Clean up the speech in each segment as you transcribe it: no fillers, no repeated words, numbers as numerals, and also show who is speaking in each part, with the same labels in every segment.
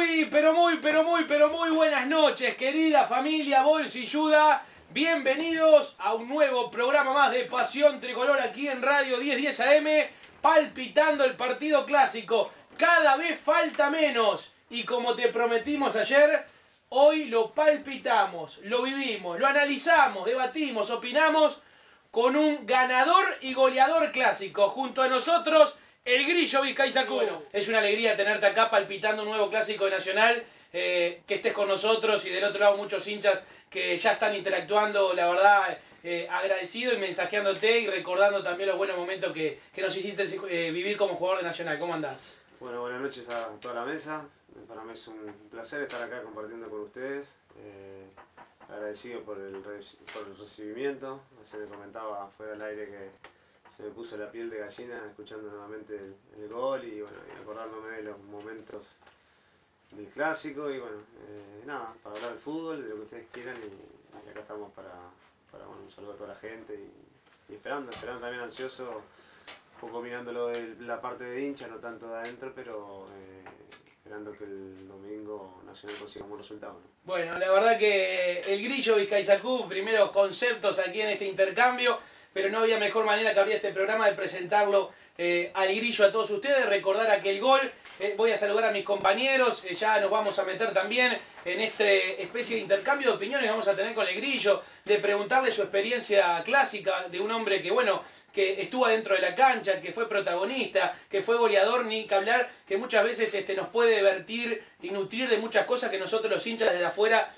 Speaker 1: Pero muy buenas noches, querida familia bolsilluda. Bienvenidos a un nuevo programa más de Pasión Tricolor aquí en Radio 1010 AM, palpitando el partido clásico. Cada vez falta menos y como te prometimos ayer, hoy lo palpitamos, lo vivimos, lo analizamos, debatimos, opinamos con un ganador y goleador clásico. Junto a nosotros, el Grillo Vizcaizacú. Bueno, es una alegría tenerte acá palpitando un nuevo clásico de Nacional, que estés con nosotros y del otro lado muchos hinchas que ya están interactuando, la verdad, agradecido y mensajeándote y recordando también los buenos momentos que nos hiciste vivir como jugador de Nacional. ¿Cómo andás?
Speaker 2: Bueno, buenas noches a toda la mesa. Para mí es un placer estar acá compartiendo con ustedes. Agradecido por el recibimiento. Ayer me comentaba fuera del aire que se me puso la piel de gallina escuchando nuevamente el gol y bueno, y acordándome de los momentos del clásico y bueno, nada, para hablar del fútbol, de lo que ustedes quieran y acá estamos para bueno, un saludo a toda la gente y esperando también ansioso, un poco mirándolo de la parte de hincha, no tanto de adentro, pero esperando que el domingo Nacional consiga un buen resultado, ¿no?
Speaker 1: Bueno, la verdad que el Grillo Vizcaizacú, primeros conceptos aquí en este intercambio, pero no había mejor manera que abrir este programa de presentarlo al Grillo a todos ustedes, recordar aquel gol. Voy a saludar a mis compañeros, ya nos vamos a meter también en esta especie de intercambio de opiniones que vamos a tener con el Grillo, de preguntarle su experiencia clásica de un hombre que, bueno, que estuvo dentro de la cancha, que fue protagonista, que fue goleador, ni que hablar, que muchas veces nos puede vertir y nutrir de muchas cosas que nosotros los hinchas desde afuera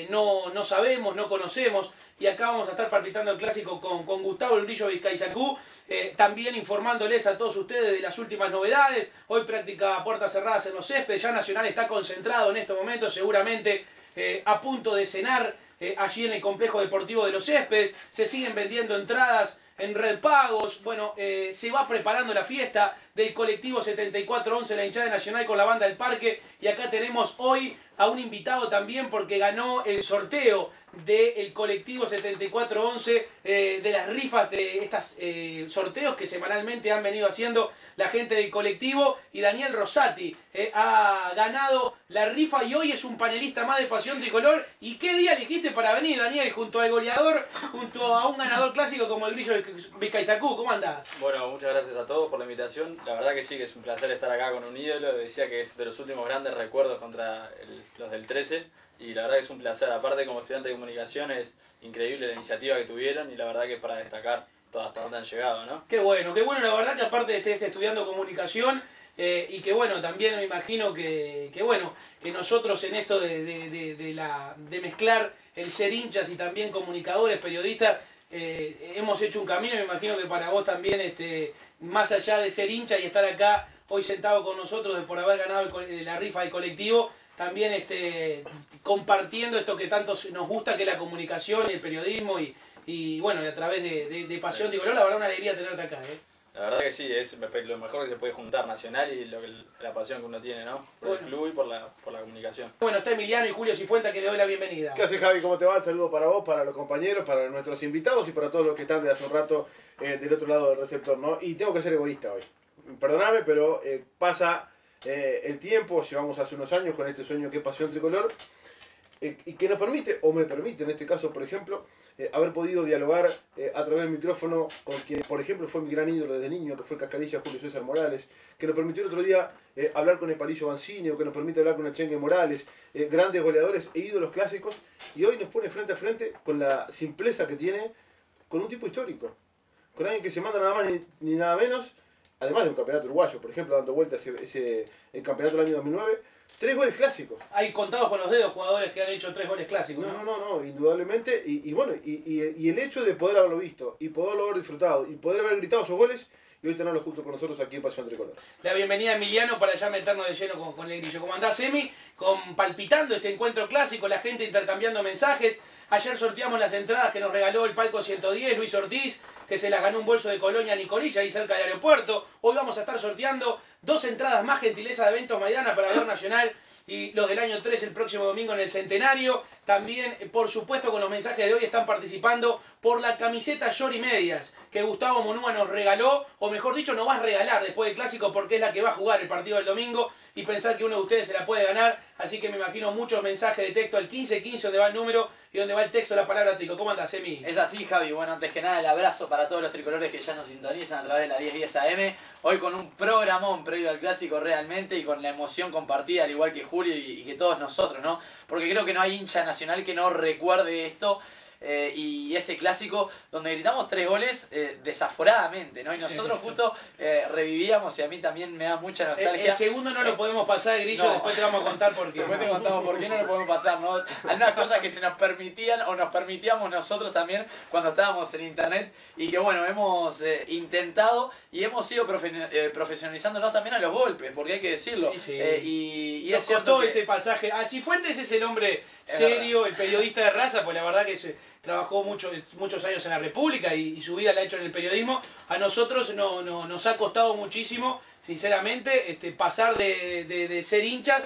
Speaker 1: no sabemos, no conocemos. Y acá vamos a estar palpitando el clásico con Gustavo el Grillo Vizcaizacú, también informándoles a todos ustedes de las últimas novedades. Hoy práctica a puertas cerradas en los céspedes, ya Nacional está concentrado en estos momentos, seguramente a punto de cenar allí en el complejo deportivo de los céspedes. Se siguen vendiendo entradas en Red Pagos. Bueno, se va preparando la fiesta del colectivo 7411, la hinchada de Nacional con la banda del Parque. Y acá tenemos hoy a un invitado también porque ganó el sorteo del colectivo 7411, de las rifas de estos sorteos que semanalmente han venido haciendo la gente del colectivo, y Daniel Rosati ha ganado la rifa y hoy es un panelista más de Pasión Tricolor. ¿Y qué día elegiste para venir, Daniel, junto al goleador, junto a un ganador clásico como el Grillo Vizcaizacú? ¿Cómo andás?
Speaker 3: Bueno, muchas gracias a todos por la invitación. La verdad que sí, que es un placer estar acá con un ídolo. Decía que es de los últimos grandes recuerdos contra los del 13. Y la verdad que es un placer. Aparte, como estudiante de comunicación, es increíble la iniciativa que tuvieron y la verdad que para destacar hasta dónde han llegado, ¿no?
Speaker 1: Qué bueno, la verdad que aparte de estés estudiando comunicación y que bueno, también me imagino que nosotros en esto de mezclar el ser hinchas y también comunicadores, periodistas, hemos hecho un camino. Me imagino que para vos también, más allá de ser hincha y estar acá hoy sentado con nosotros por haber ganado la rifa del colectivo, también compartiendo esto que tanto nos gusta, que es la comunicación y el periodismo y bueno, a través de Pasión Tricolor. La verdad, una alegría tenerte acá,
Speaker 3: La verdad que sí, es lo mejor que se puede juntar Nacional y la pasión que uno tiene, ¿no? Por el club y por la comunicación.
Speaker 1: Bueno, está Emiliano y Julio Cifuentes, que le doy la bienvenida.
Speaker 4: ¿Qué haces, Javi? ¿Cómo te va? Un saludo para vos, para los compañeros, para nuestros invitados y para todos los que están desde hace un rato del otro lado del receptor, ¿no? Y tengo que ser egoísta hoy. Perdóname, pero pasa el tiempo, llevamos hace unos años con este sueño que es Pasión Tricolor, y que nos permite, o me permite en este caso, por ejemplo, haber podido dialogar a través del micrófono con quien, por ejemplo, fue mi gran ídolo desde niño, que fue el Cascarilla Julio César Morales, que nos permitió el otro día hablar con el Palillo Banzini, o que nos permite hablar con el Chengue Morales, grandes goleadores e ídolos clásicos, y hoy nos pone frente a frente con la simpleza que tiene, con un tipo histórico, con alguien que se manda nada más ni nada menos, además de un campeonato uruguayo, por ejemplo, dando vuelta el campeonato del año 2009, 3 goles clásicos.
Speaker 1: Hay contados con los dedos jugadores que han hecho 3 goles clásicos, ¿no?
Speaker 4: No, indudablemente. Y bueno, y el hecho de poder haberlo visto, y poderlo haber disfrutado, y poder haber gritado esos goles, y hoy tenerlos junto con nosotros aquí en Pasión Tricolor.
Speaker 1: La bienvenida a Emiliano para ya meternos de lleno con el Grillo. ¿Cómo andás, Emi? Palpitando este encuentro clásico, la gente intercambiando mensajes. Ayer sorteamos las entradas que nos regaló el Palco 110, Luis Ortiz, que se las ganó un bolso de Colonia Nicolilla, ahí cerca del aeropuerto. Hoy vamos a estar sorteando 2 entradas más, gentileza de Eventos Maidana para ver Nacional y los del año 3 el próximo domingo en el Centenario. También, por supuesto, con los mensajes de hoy están participando por la camiseta Yori Medias que Gustavo Monúa nos regaló, o mejor dicho, nos va a regalar después del Clásico porque es la que va a jugar el partido del domingo y pensar que uno de ustedes se la puede ganar. Así que me imagino muchos mensajes de texto al 1515 donde va el número y donde va el texto, la palabra trico. ¿Cómo andas, Emi?
Speaker 5: Es así, Javi. Bueno, antes que nada, el abrazo para todos los tricolores que ya nos sintonizan a través de la 1010 AM. Hoy con un programón previo al Clásico realmente y con la emoción compartida, al igual que Julio y que todos nosotros, ¿no? Porque creo que no hay hincha nacional que no recuerde esto. Y ese Clásico donde gritamos 3 goles desaforadamente, ¿no? Y nosotros justo revivíamos y a mí también me da mucha nostalgia.
Speaker 1: El segundo no lo podemos pasar, Grillo,
Speaker 5: no.
Speaker 1: Después te vamos a contar por qué.
Speaker 5: Después te contamos por qué no lo podemos pasar, ¿no? Hay unas cosas que se nos permitían o nos permitíamos nosotros también cuando estábamos en internet y que bueno, hemos intentado y hemos ido profesionalizándonos también a los golpes, porque hay que decirlo.
Speaker 1: Sí.
Speaker 5: Y
Speaker 1: Nos
Speaker 5: es cierto
Speaker 1: costó
Speaker 5: que
Speaker 1: ese pasaje. Cifuentes es el hombre
Speaker 5: Es
Speaker 1: serio, el periodista de raza, pues la verdad que trabajó muchos años en la República y su vida la ha hecho en el periodismo. A nosotros nos ha costado muchísimo, sinceramente, pasar de ser hinchas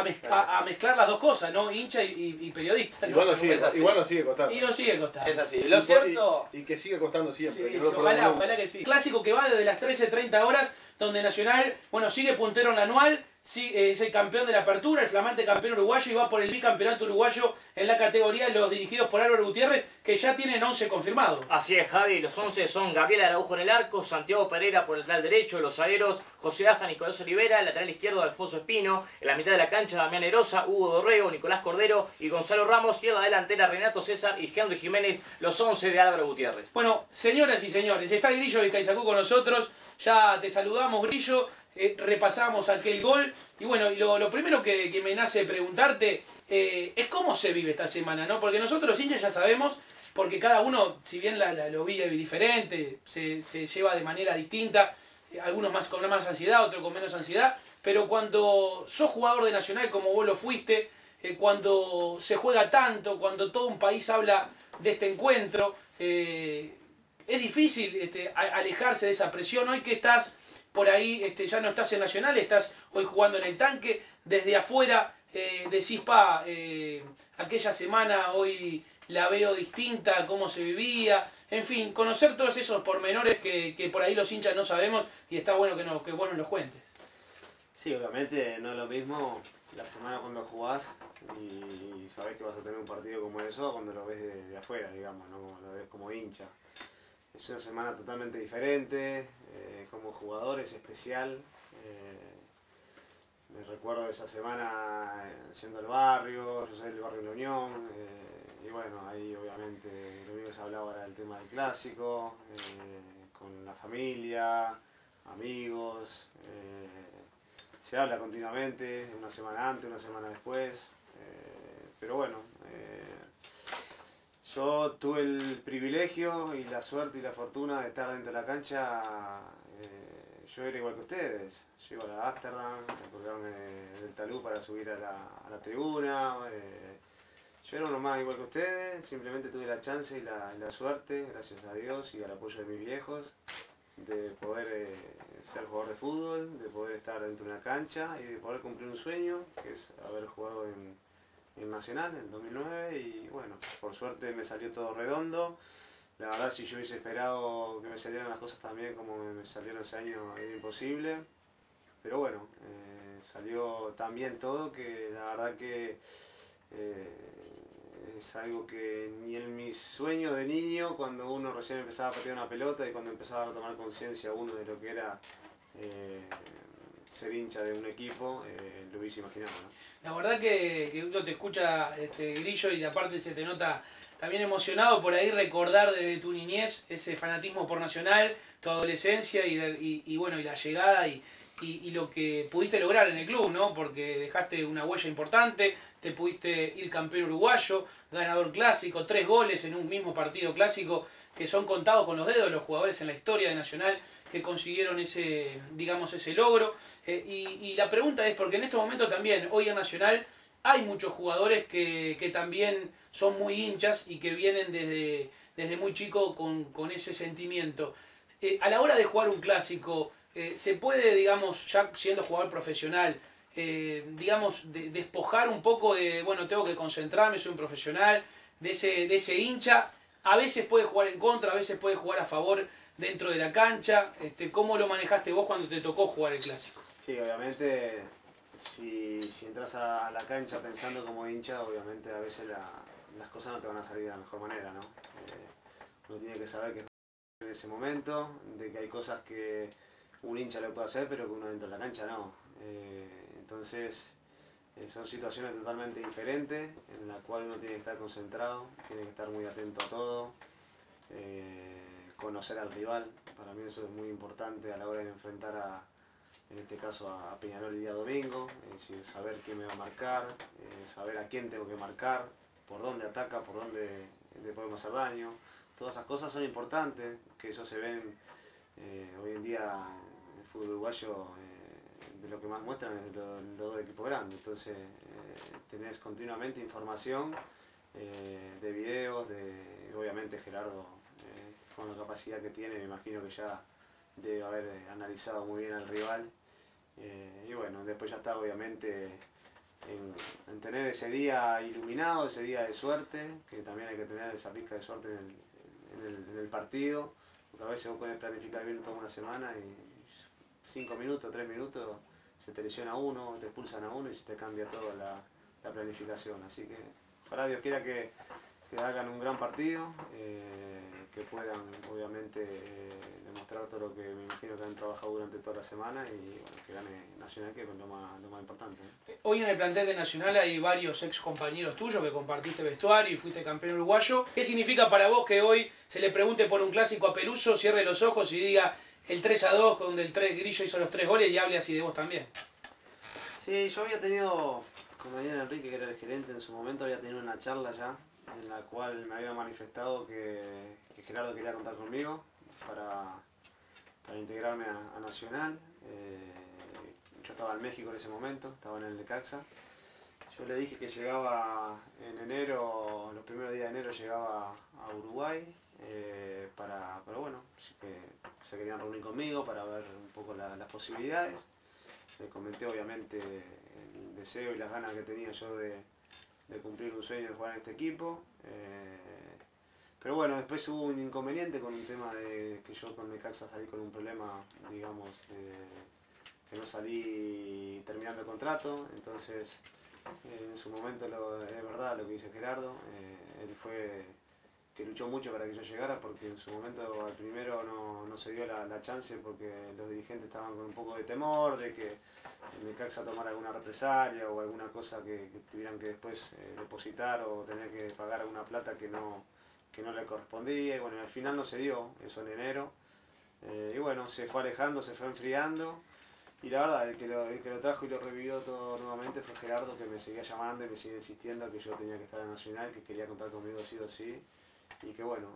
Speaker 1: a mezclar las dos cosas, ¿no? Hincha y periodista, ¿no?
Speaker 4: Igual nos sigue costando.
Speaker 1: Y nos sigue costando.
Speaker 5: es así. Lo cierto...
Speaker 4: Y que sigue costando siempre.
Speaker 1: Sí,
Speaker 4: que no lo
Speaker 1: ojalá,
Speaker 4: perdamos nunca.
Speaker 1: ojalá que sí. Clásico que va desde las 13:30 horas, donde Nacional, bueno, sigue puntero en la anual, sí, es el campeón de la apertura, el flamante campeón uruguayo, y va por el bicampeonato uruguayo en la categoría los dirigidos por Álvaro Gutiérrez, que ya tienen 11 confirmados.
Speaker 6: Así es, Javi. Los 11 son Gabriel Araujo en el arco, Santiago Pereira por el lateral derecho, los zagueros José Aja, Nicolás Olivera, el lateral izquierdo Alfonso Espino, en la mitad de la cancha Damián Erosa, Hugo Dorrego, Nicolás Cordero y Gonzalo Ramos, y en la delantera Renato César y Henry Jiménez, los 11 de Álvaro Gutiérrez.
Speaker 1: Bueno, señoras y señores, está el Grillo Vizcaizacú con nosotros, ya te saludamos, Grillo, repasamos aquel gol, y bueno, y lo primero que me nace preguntarte es cómo se vive esta semana, ¿no? Porque nosotros los hinchas ya sabemos, porque cada uno, si bien lo vive diferente, se lleva de manera distinta, algunos más con más ansiedad, otros con menos ansiedad, pero cuando sos jugador de Nacional como vos lo fuiste, cuando se juega tanto, cuando todo un país habla de este encuentro, es difícil alejarse de esa presión. Hoy que estás por ahí, ya no estás en Nacional, estás hoy jugando en el Tanque, desde afuera decís, aquella semana hoy la veo distinta, cómo se vivía, en fin, conocer todos esos pormenores que por ahí los hinchas no sabemos, y está bueno que vos nos los cuentes.
Speaker 2: Sí, obviamente no es lo mismo la semana cuando jugás y sabés que vas a tener un partido como eso cuando lo ves de afuera, digamos, ¿no? Lo ves como hincha. Es una semana totalmente diferente, como jugador es especial. Me recuerdo de esa semana yendo al barrio, yo soy del barrio La Unión, y bueno, ahí obviamente lo único que se hablaba era del tema del Clásico, con la familia, amigos, se habla continuamente, una semana antes, una semana después, pero bueno, yo tuve el privilegio y la suerte y la fortuna de estar dentro de la cancha. Yo era igual que ustedes, yo iba a la Ámsterdam, a colgarme del talud para subir a la tribuna. Yo era uno más igual que ustedes, simplemente tuve la chance y la suerte, gracias a Dios y al apoyo de mis viejos, de poder ser jugador de fútbol, de poder estar dentro de una cancha y de poder cumplir un sueño, que es haber jugado en Nacional en 2009, y bueno, por suerte me salió todo redondo. La verdad, si yo hubiese esperado que me salieran las cosas también como me salieron ese año, era imposible. Pero bueno, salió tan bien todo que la verdad que es algo que ni en mis sueños de niño, cuando uno recién empezaba a patear una pelota y cuando empezaba a tomar conciencia uno de lo que era ser hincha de un equipo, lo hubiese imaginado, ¿no?
Speaker 1: La verdad que uno te escucha, Grillo, y aparte se te nota también emocionado por ahí recordar desde tu niñez ese fanatismo por Nacional, tu adolescencia y bueno, y la llegada y lo que pudiste lograr en el club, ¿no? Porque dejaste una huella importante, te pudiste ir campeón uruguayo, ganador clásico, 3 goles en un mismo partido clásico, que son contados con los dedos los jugadores en la historia de Nacional que consiguieron ese logro. Y la pregunta es, porque en estos momentos también, hoy en Nacional, hay muchos jugadores que también son muy hinchas y que vienen desde muy chico con ese sentimiento. A la hora de jugar un clásico, se puede, digamos, ya siendo jugador profesional, digamos, despojar un poco de, bueno, tengo que concentrarme, soy un profesional, de ese hincha. A veces puede jugar en contra, a veces puede jugar a favor dentro de la cancha. ¿Cómo lo manejaste vos cuando te tocó jugar el clásico?
Speaker 2: Sí, obviamente, si entras a la cancha pensando como hincha, obviamente a veces las cosas no te van a salir de la mejor manera, ¿no? Uno tiene que saber que en ese momento, de que hay cosas que un hincha le puede hacer, pero que uno dentro de la cancha no. Entonces, son situaciones totalmente diferentes, en las cuales uno tiene que estar concentrado, tiene que estar muy atento a todo, conocer al rival. Para mí eso es muy importante a la hora de enfrentar en este caso a Peñarol el día domingo, es decir, saber quién me va a marcar, saber a quién tengo que marcar, por dónde ataca, por dónde le podemos hacer daño. Todas esas cosas son importantes, que eso se ven hoy en día en el fútbol uruguayo, de lo que más muestran es los dos equipos grandes. Entonces tenés continuamente información de videos, obviamente Gerardo, con la capacidad que tiene, me imagino que ya debe haber analizado muy bien al rival. Y bueno, después ya está obviamente en tener ese día iluminado, ese día de suerte, que también hay que tener esa pizca de suerte en el partido, porque a veces vos podés planificar bien toda una semana y 5 minutos, 3 minutos, se te lesiona uno, te expulsan a uno y se te cambia toda la planificación. Así que ojalá Dios quiera que hagan un gran partido, que puedan obviamente demostrar todo lo que me imagino que han trabajado durante toda la semana y bueno, que gane Nacional, que es lo más importante.
Speaker 1: Hoy en el plantel de Nacional hay varios ex compañeros tuyos que compartiste vestuario y fuiste campeón uruguayo. ¿Qué significa para vos que hoy se le pregunte por un clásico a Peluso, cierre los ojos y diga el 3-2, donde el Grillo hizo los 3 goles y hable así de vos también?
Speaker 2: Sí, yo había tenido, con Daniel Enrique, que era el gerente en su momento, había tenido una charla ya en la cual me había manifestado que Gerardo quería contar conmigo para integrarme a Nacional. Yo estaba en México en ese momento, estaba en el Necaxa. Yo le dije que llegaba en enero, los primeros días de enero llegaba a Uruguay, pero bueno, que se querían reunir conmigo para ver un poco las posibilidades. Les comenté obviamente el deseo y las ganas que tenía yo de cumplir un sueño de jugar en este equipo. Pero bueno, después hubo un inconveniente con un tema de que yo con Necaxa salí con un problema, digamos, que no salí terminando el contrato. Entonces, en su momento es verdad lo que dice Gerardo, él fue que luchó mucho para que yo llegara, porque en su momento al primero no se dio la chance porque los dirigentes estaban con un poco de temor de que Necaxa tomara alguna represalia o alguna cosa que tuvieran que después depositar o tener que pagar alguna plata que no le correspondía. Y bueno, al final no se dio eso en enero. Y bueno, se fue alejando, se fue enfriando. Y la verdad, el que lo trajo y lo revivió todo nuevamente fue Gerardo, que me seguía llamando y me sigue insistiendo que yo tenía que estar en Nacional, que quería contar conmigo sí o sí. Y que bueno,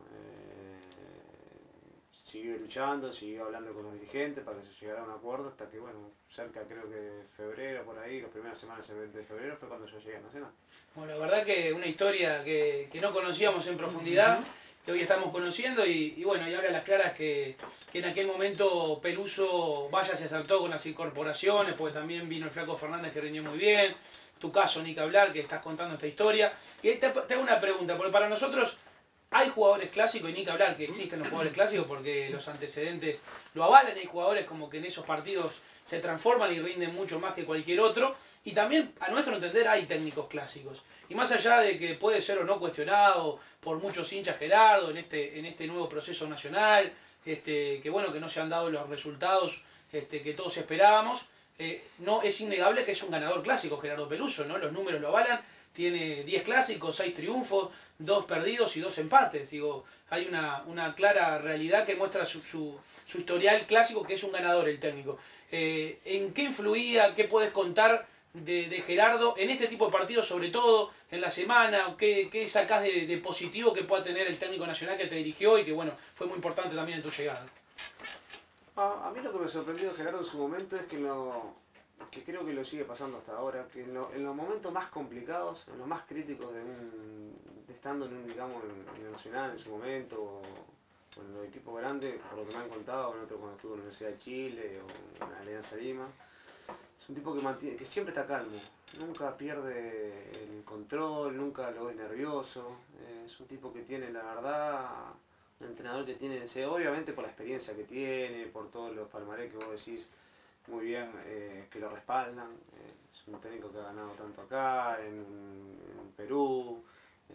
Speaker 2: siguió luchando, siguió hablando con los dirigentes para que se llegara a un acuerdo hasta que, bueno, cerca creo que de febrero, por ahí, las primeras semanas de febrero fue cuando yo llegué a Nacional.
Speaker 1: Bueno, la verdad que una historia que no conocíamos en profundidad, que hoy estamos conociendo y bueno, y ahora las claras que en aquel momento Peluso vaya se acertó con las incorporaciones, porque también vino el Flaco Fernández que rindió muy bien, tu caso ni que hablar, que estás contando esta historia. Y ahí te hago una pregunta, porque para nosotros hay jugadores clásicos y ni que hablar que existen los jugadores clásicos porque los antecedentes lo avalan, hay jugadores como que en esos partidos se transforman y rinden mucho más que cualquier otro, y también a nuestro entender hay técnicos clásicos, y más allá de que puede ser o no cuestionado por muchos hinchas Gerardo en este nuevo proceso nacional, que bueno, que no se han dado los resultados que todos esperábamos, no es innegable que es un ganador clásico Gerardo Peluso, ¿no? Los números lo avalan. Tiene 10 clásicos, 6 triunfos, 2 perdidos y 2 empates. Digo, hay una clara realidad que muestra su historial clásico, que es un ganador el técnico. ¿En qué influía, qué puedes contar de Gerardo en este tipo de partidos, sobre todo en la semana? ¿Qué sacás de positivo que pueda tener el técnico nacional que te dirigió y que bueno, fue muy importante también en tu llegada?
Speaker 2: A mí lo que me sorprendió de Gerardo en su momento es que que creo que lo sigue pasando hasta ahora, que en los momentos más complicados, en los más críticos de estando en un, digamos, en el Nacional en su momento, o en los equipos grandes, por lo que me han contado, en otro cuando estuvo en la Universidad de Chile o en la Alianza Lima, es un tipo que siempre está calmo, nunca pierde el control, nunca lo ves nervioso, es un tipo que tiene, la verdad, un entrenador que tiene, obviamente por la experiencia que tiene, por todos los palmarés que vos decís, muy bien, que lo respaldan, es un técnico que ha ganado tanto acá, en Perú,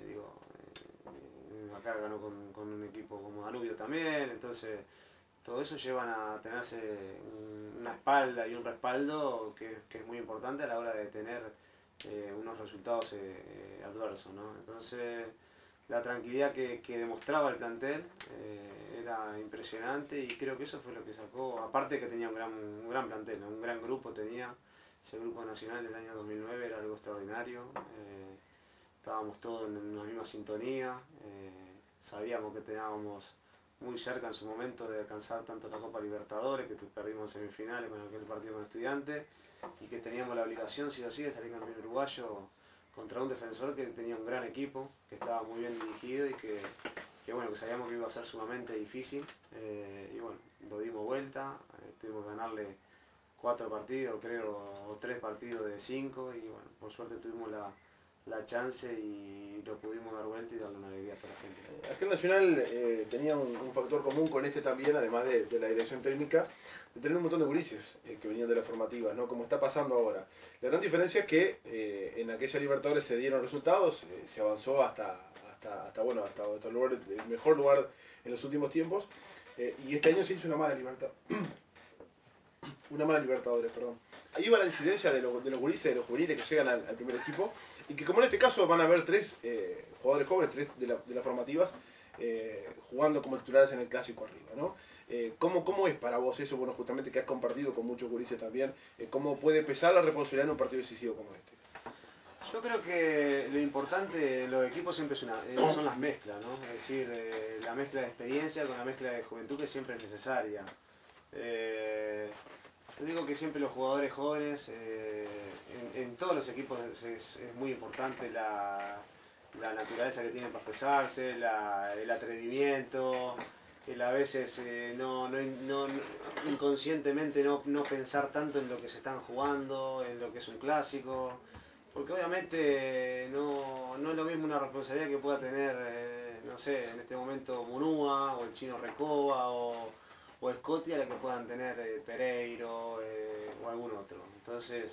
Speaker 2: acá ganó con un equipo como Danubio también, entonces todo eso llevan a tenerse una espalda y un respaldo que es muy importante a la hora de tener unos resultados adversos, ¿no? Entonces la tranquilidad que demostraba el plantel era impresionante y creo que eso fue lo que sacó, aparte que tenía un gran plantel, ¿no? Un gran grupo tenía, ese grupo nacional del año 2009 era algo extraordinario, estábamos todos en la misma sintonía, sabíamos que teníamos muy cerca en su momento de alcanzar tanto la Copa Libertadores, que perdimos en semifinales con aquel partido con Estudiantes, y que teníamos la obligación, sí o sí, de salir campeón uruguayo contra un defensor que tenía un gran equipo, que estaba muy bien dirigido y que bueno, que sabíamos que iba a ser sumamente difícil, y bueno, lo dimos vuelta, tuvimos que ganarle 4 partidos, creo, o 3 partidos de 5, y bueno, por suerte tuvimos la chance y lo pudimos dar vuelta y darle una alegría a toda la gente.
Speaker 4: Aquel Nacional tenía un factor común con este también, además de la dirección técnica, de tener un montón de gurises que venían de las formativas, ¿no? Como está pasando ahora. La gran diferencia es que en aquella Libertadores se dieron resultados, se avanzó hasta el mejor lugar en los últimos tiempos, y este año se hizo una mala Libertadores, perdón. Ahí va la incidencia de los gurises, de los juveniles que llegan al primer equipo, y que como en este caso van a haber 3 jugadores jóvenes, 3 de las formativas, jugando como titulares en el clásico arriba, ¿no? ¿Cómo es para vos eso, bueno, justamente que has compartido con muchos gurises también, cómo puede pesar la responsabilidad en un partido decisivo como este?
Speaker 2: Yo creo que lo importante de los equipos siempre son las mezclas, ¿no? Es decir, la mezcla de experiencia con la mezcla de juventud que siempre es necesaria. Yo digo que siempre los jugadores jóvenes, en todos los equipos es muy importante la naturaleza que tienen para expresarse, el atrevimiento, el a veces inconscientemente no pensar tanto en lo que se están jugando, en lo que es un clásico, porque obviamente no es lo mismo una responsabilidad que pueda tener, no sé, en este momento Munúa o el Chino Recoba o Scotti a la que puedan tener Pereiro o algún otro. Entonces,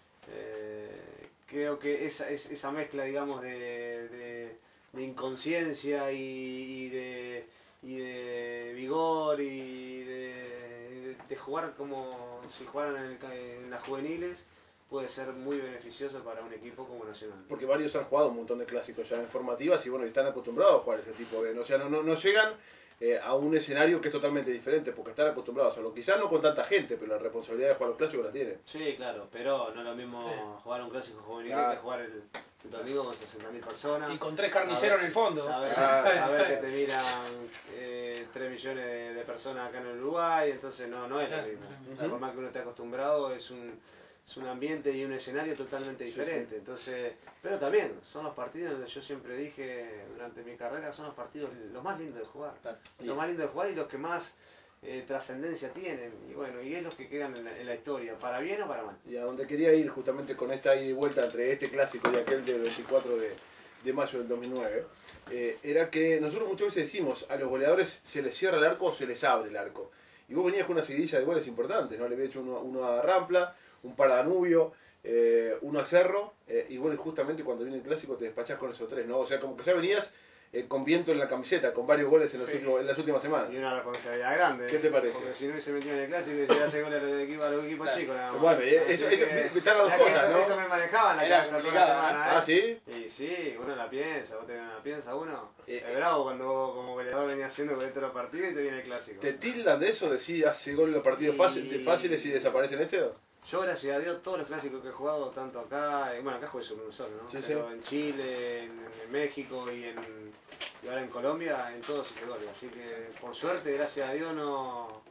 Speaker 2: creo que esa mezcla, digamos, de inconsciencia y de vigor y de jugar como si jugaran en las juveniles puede ser muy beneficioso para un equipo como Nacional.
Speaker 4: Porque varios han jugado un montón de clásicos ya en formativas y bueno, están acostumbrados a jugar ese tipo de... O sea, no llegan a un escenario que es totalmente diferente, porque están acostumbrados a hacerlo. Quizás no con tanta gente, pero la responsabilidad de jugar los clásicos la tienen.
Speaker 2: Sí, claro, pero no es lo mismo jugar un clásico juvenil que jugar el domingo con 60.000 personas.
Speaker 1: Y con 3 carniceros en el fondo.
Speaker 2: Saber que te miran 3 millones de personas acá en el Uruguay, entonces no es lo mismo. Por más que uno esté acostumbrado, es un ambiente y un escenario totalmente diferente. Entonces, pero también son los partidos donde yo siempre dije durante mi carrera, son los partidos los más lindos de jugar. Los más lindos de jugar y los que más trascendencia tienen. Y bueno, y es los que quedan en la historia, para bien o para mal.
Speaker 4: Y a donde quería ir justamente con esta ida y vuelta entre este clásico y aquel del 24 de mayo del 2009, era que nosotros muchas veces decimos a los goleadores se les cierra el arco o se les abre el arco. Y vos venías con una seguidilla de goles importantes, ¿no? Le había hecho uno a Rampla, un par a Danubio, uno a Cerro, y bueno, justamente cuando viene el clásico te despachás con esos 3, ¿no? O sea, como que ya venías con viento en la camiseta, con varios goles en las últimas semanas.
Speaker 2: Y una responsabilidad grande.
Speaker 4: ¿Qué te parece?
Speaker 2: Porque si no hubiese metido en el clásico, ya hace goles a los equipos chicos. Nada más.
Speaker 4: Bueno, están las dos cosas, ¿no?
Speaker 2: Eso me manejaba en la casa toda la semana.
Speaker 4: ¿Ah, sí?
Speaker 2: Y sí, uno la piensa, vos la piensa uno. Es bravo cuando vos como goleador venías haciendo goles todos los partidos y te viene el clásico.
Speaker 4: ¿Te tildan de eso? ¿Decís hace gol en los partidos fáciles y desaparecen este?
Speaker 2: Yo, gracias a Dios, todos los clásicos que he jugado, tanto acá, bueno, acá jugué solo uno solo, ¿no?
Speaker 4: Sí,
Speaker 2: pero en Chile, en México y ahora en Colombia, en todos hice goles. Así que, por suerte, gracias a Dios, no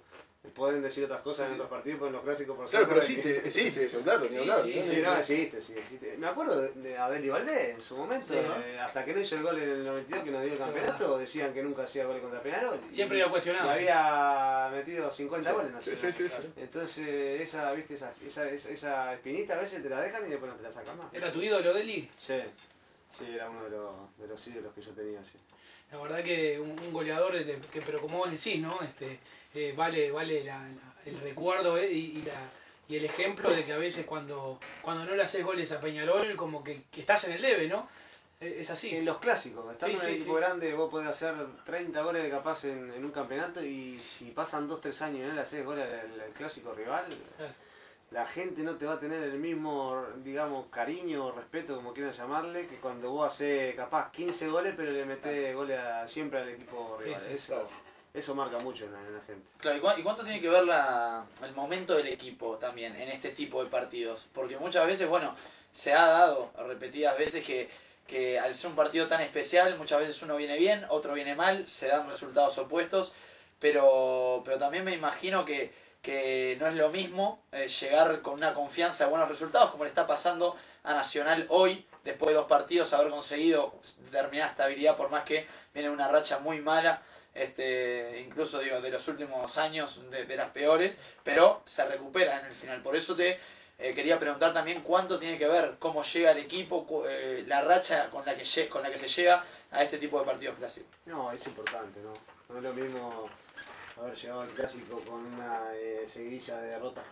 Speaker 2: Pueden decir otras cosas en otros partidos, pero en los clásicos por
Speaker 4: Claro, pero
Speaker 2: suerte,
Speaker 4: existe eso, claro,
Speaker 1: Sí,
Speaker 4: ni hablar.
Speaker 1: sí,
Speaker 4: ¿no?
Speaker 2: Sí, no, existe. Me acuerdo de Abel y Valdés en su momento,
Speaker 1: Sí, ¿no?
Speaker 2: hasta que no hizo el gol en el 92 que nos dio el campeonato, decían que nunca hacía goles contra Peñarol.
Speaker 1: Siempre lo cuestionado.
Speaker 2: Y había metido 50 goles en
Speaker 4: Sí,
Speaker 2: Nacional.
Speaker 4: sí, sí.
Speaker 2: Entonces, esa espinita a veces te la dejan y después no te la sacan más.
Speaker 1: ¿Era tu ídolo, Deli?
Speaker 2: Sí, era uno de los ídolos que yo tenía, sí.
Speaker 1: La verdad que un goleador, pero como vos decís, ¿no? Vale el recuerdo y el ejemplo de que a veces cuando no le haces goles a Peñarol, como que estás en el debe, ¿no? Es así.
Speaker 2: En los clásicos, estando
Speaker 1: Sí,
Speaker 2: en un
Speaker 1: sí,
Speaker 2: equipo
Speaker 1: sí.
Speaker 2: grande, vos podés hacer 30 goles capaz en un campeonato y si pasan 2-3 años y no le haces goles al clásico rival,
Speaker 1: Claro.
Speaker 2: la gente no te va a tener el mismo, digamos, cariño o respeto, como quieran llamarle, que cuando vos haces capaz 15 goles, pero le metés goles siempre al equipo
Speaker 1: Sí,
Speaker 2: rival.
Speaker 1: sí,
Speaker 2: Eso marca mucho en la gente.
Speaker 5: Claro, ¿y cuánto tiene que ver el momento del equipo también en este tipo de partidos? Porque muchas veces, bueno, se ha dado repetidas veces que al ser un partido tan especial, muchas veces uno viene bien, otro viene mal, se dan resultados opuestos, pero también me imagino que no es lo mismo llegar con una confianza de buenos resultados, como le está pasando a Nacional hoy, después de 2 partidos, haber conseguido determinada estabilidad, por más que viene una racha muy mala, incluso digo de los últimos años de las peores, pero se recupera en el final. Por eso te quería preguntar también cuánto tiene que ver cómo llega el equipo, la racha con la que se llega a este tipo de partidos clásicos.
Speaker 2: No, es importante, ¿no? No es lo mismo haber llegado al clásico con una seguidilla de derrotas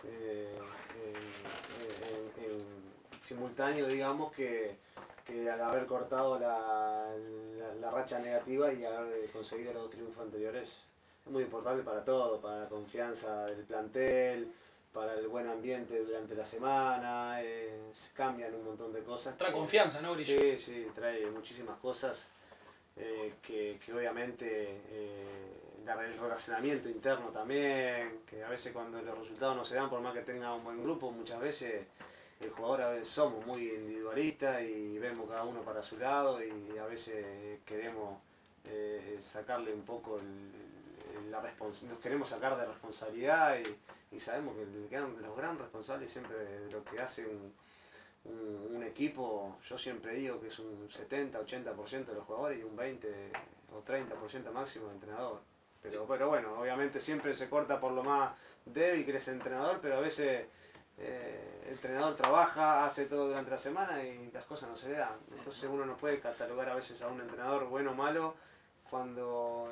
Speaker 2: en simultáneo, digamos, que al haber cortado la racha negativa y haber conseguido los 2 triunfos anteriores. Es muy importante para todo, para la confianza del plantel, para el buen ambiente durante la semana, cambian un montón de cosas.
Speaker 1: Trae confianza, ¿no, Grillo?
Speaker 2: Sí, trae muchísimas cosas que obviamente el relacionamiento interno también, que a veces cuando los resultados no se dan, por más que tenga un buen grupo, muchas veces el jugador a veces somos muy individualistas y vemos cada uno para su lado y a veces queremos sacarle un poco nos queremos sacar de responsabilidad y sabemos que los gran responsables siempre de lo que hace un equipo, yo siempre digo que es un 70-80% de los jugadores y un 20 o 30% máximo de entrenador. Pero bueno, obviamente siempre se corta por lo más débil que eres entrenador, pero a veces el entrenador trabaja, hace todo durante la semana y las cosas no se dan. Entonces uno no puede catalogar a veces a un entrenador bueno o malo cuando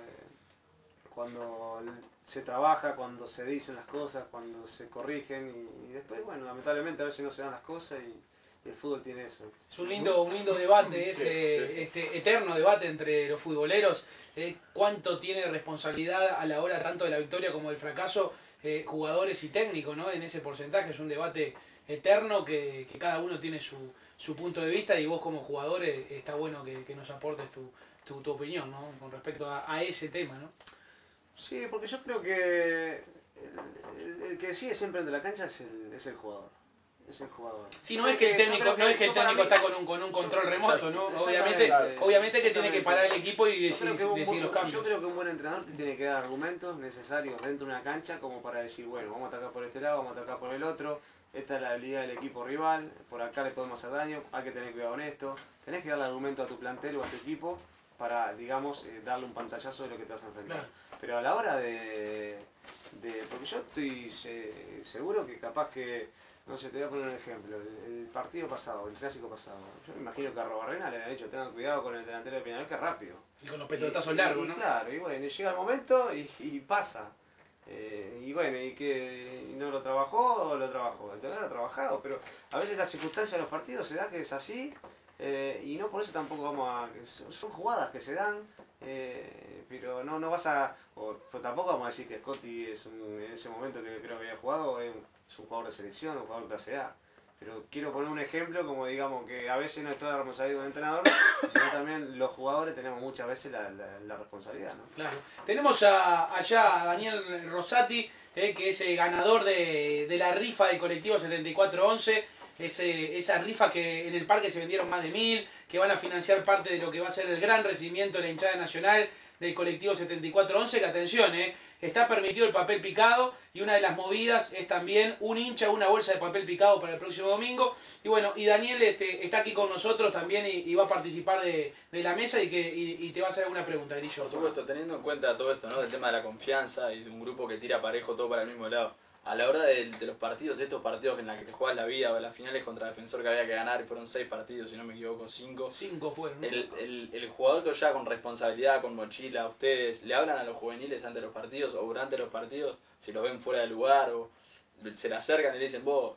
Speaker 2: se trabaja, cuando se dicen las cosas, cuando se corrigen y después, bueno, lamentablemente a veces no se dan las cosas y el fútbol tiene eso.
Speaker 1: Es un lindo debate, este eterno debate entre los futboleros, cuánto tiene responsabilidad a la hora tanto de la victoria como del fracaso, jugadores y técnicos, ¿no? En ese porcentaje es un debate eterno que cada uno tiene su punto de vista y vos como jugador está bueno que nos aportes tu opinión, ¿no? Con respecto a ese tema, ¿no?
Speaker 2: Sí, porque yo creo que el que sigue siempre de la cancha es el jugador. Es el jugador.
Speaker 1: Sí, no es que el técnico, está con un control remoto, ¿no? Obviamente que tiene que parar el equipo y decidir los cambios.
Speaker 2: Yo creo que un buen entrenador te tiene que dar argumentos necesarios dentro de una cancha como para decir, bueno, vamos a atacar por este lado, vamos a atacar por el otro, esta es la habilidad del equipo rival, por acá le podemos hacer daño, hay que tener cuidado con esto. Tenés que darle argumento a tu plantel o a tu equipo para, digamos, darle un pantallazo de lo que te vas a enfrentar. Claro. Pero a la hora porque yo estoy seguro que capaz que, no sé, te voy a poner un ejemplo, el partido pasado, el clásico pasado, yo me imagino que a Robarrena le habían dicho, tengan cuidado con el delantero de Peñarol, que es rápido.
Speaker 1: Y con los petotazos largos, ¿no?
Speaker 2: Claro, y bueno, llega el momento y pasa. Y bueno, y no lo trabajó, entonces lo ha trabajado, pero a veces la circunstancia de los partidos se da que es así, y no por eso tampoco son jugadas que se dan, pero no vas a, tampoco vamos a decir que Scotty en ese momento que creo que había jugado, es un jugador de selección, un jugador de clase A. Pero quiero poner un ejemplo, como digamos que a veces no es toda la responsabilidad del entrenador, sino también los jugadores tenemos muchas veces la responsabilidad, ¿no?
Speaker 1: Claro. Tenemos allá a Daniel Rosati, que es el ganador de la rifa del colectivo 7411, esa rifa que en el parque se vendieron más de 1000, que van a financiar parte de lo que va a ser el gran recibimiento de la hinchada nacional del colectivo 7411, que atención, está permitido el papel picado y una de las movidas es también un hincha, una bolsa de papel picado para el próximo domingo. Y bueno, y Daniel está aquí con nosotros también y va a participar de la mesa y te va a hacer alguna pregunta, Grillo.
Speaker 3: Por supuesto, teniendo en cuenta todo esto, ¿no? Del tema de la confianza y de un grupo que tira parejo todo para el mismo lado. A la hora de los partidos, estos partidos en los que te juegas la vida, o las finales contra Defensor que había que ganar, y fueron 6 partidos, si no me equivoco, 5.
Speaker 1: 5 fueron.
Speaker 3: El jugador que ya con responsabilidad, con mochila, ustedes le hablan a los juveniles antes de los partidos o durante los partidos, si los ven fuera de lugar o se le acercan y le dicen, vos,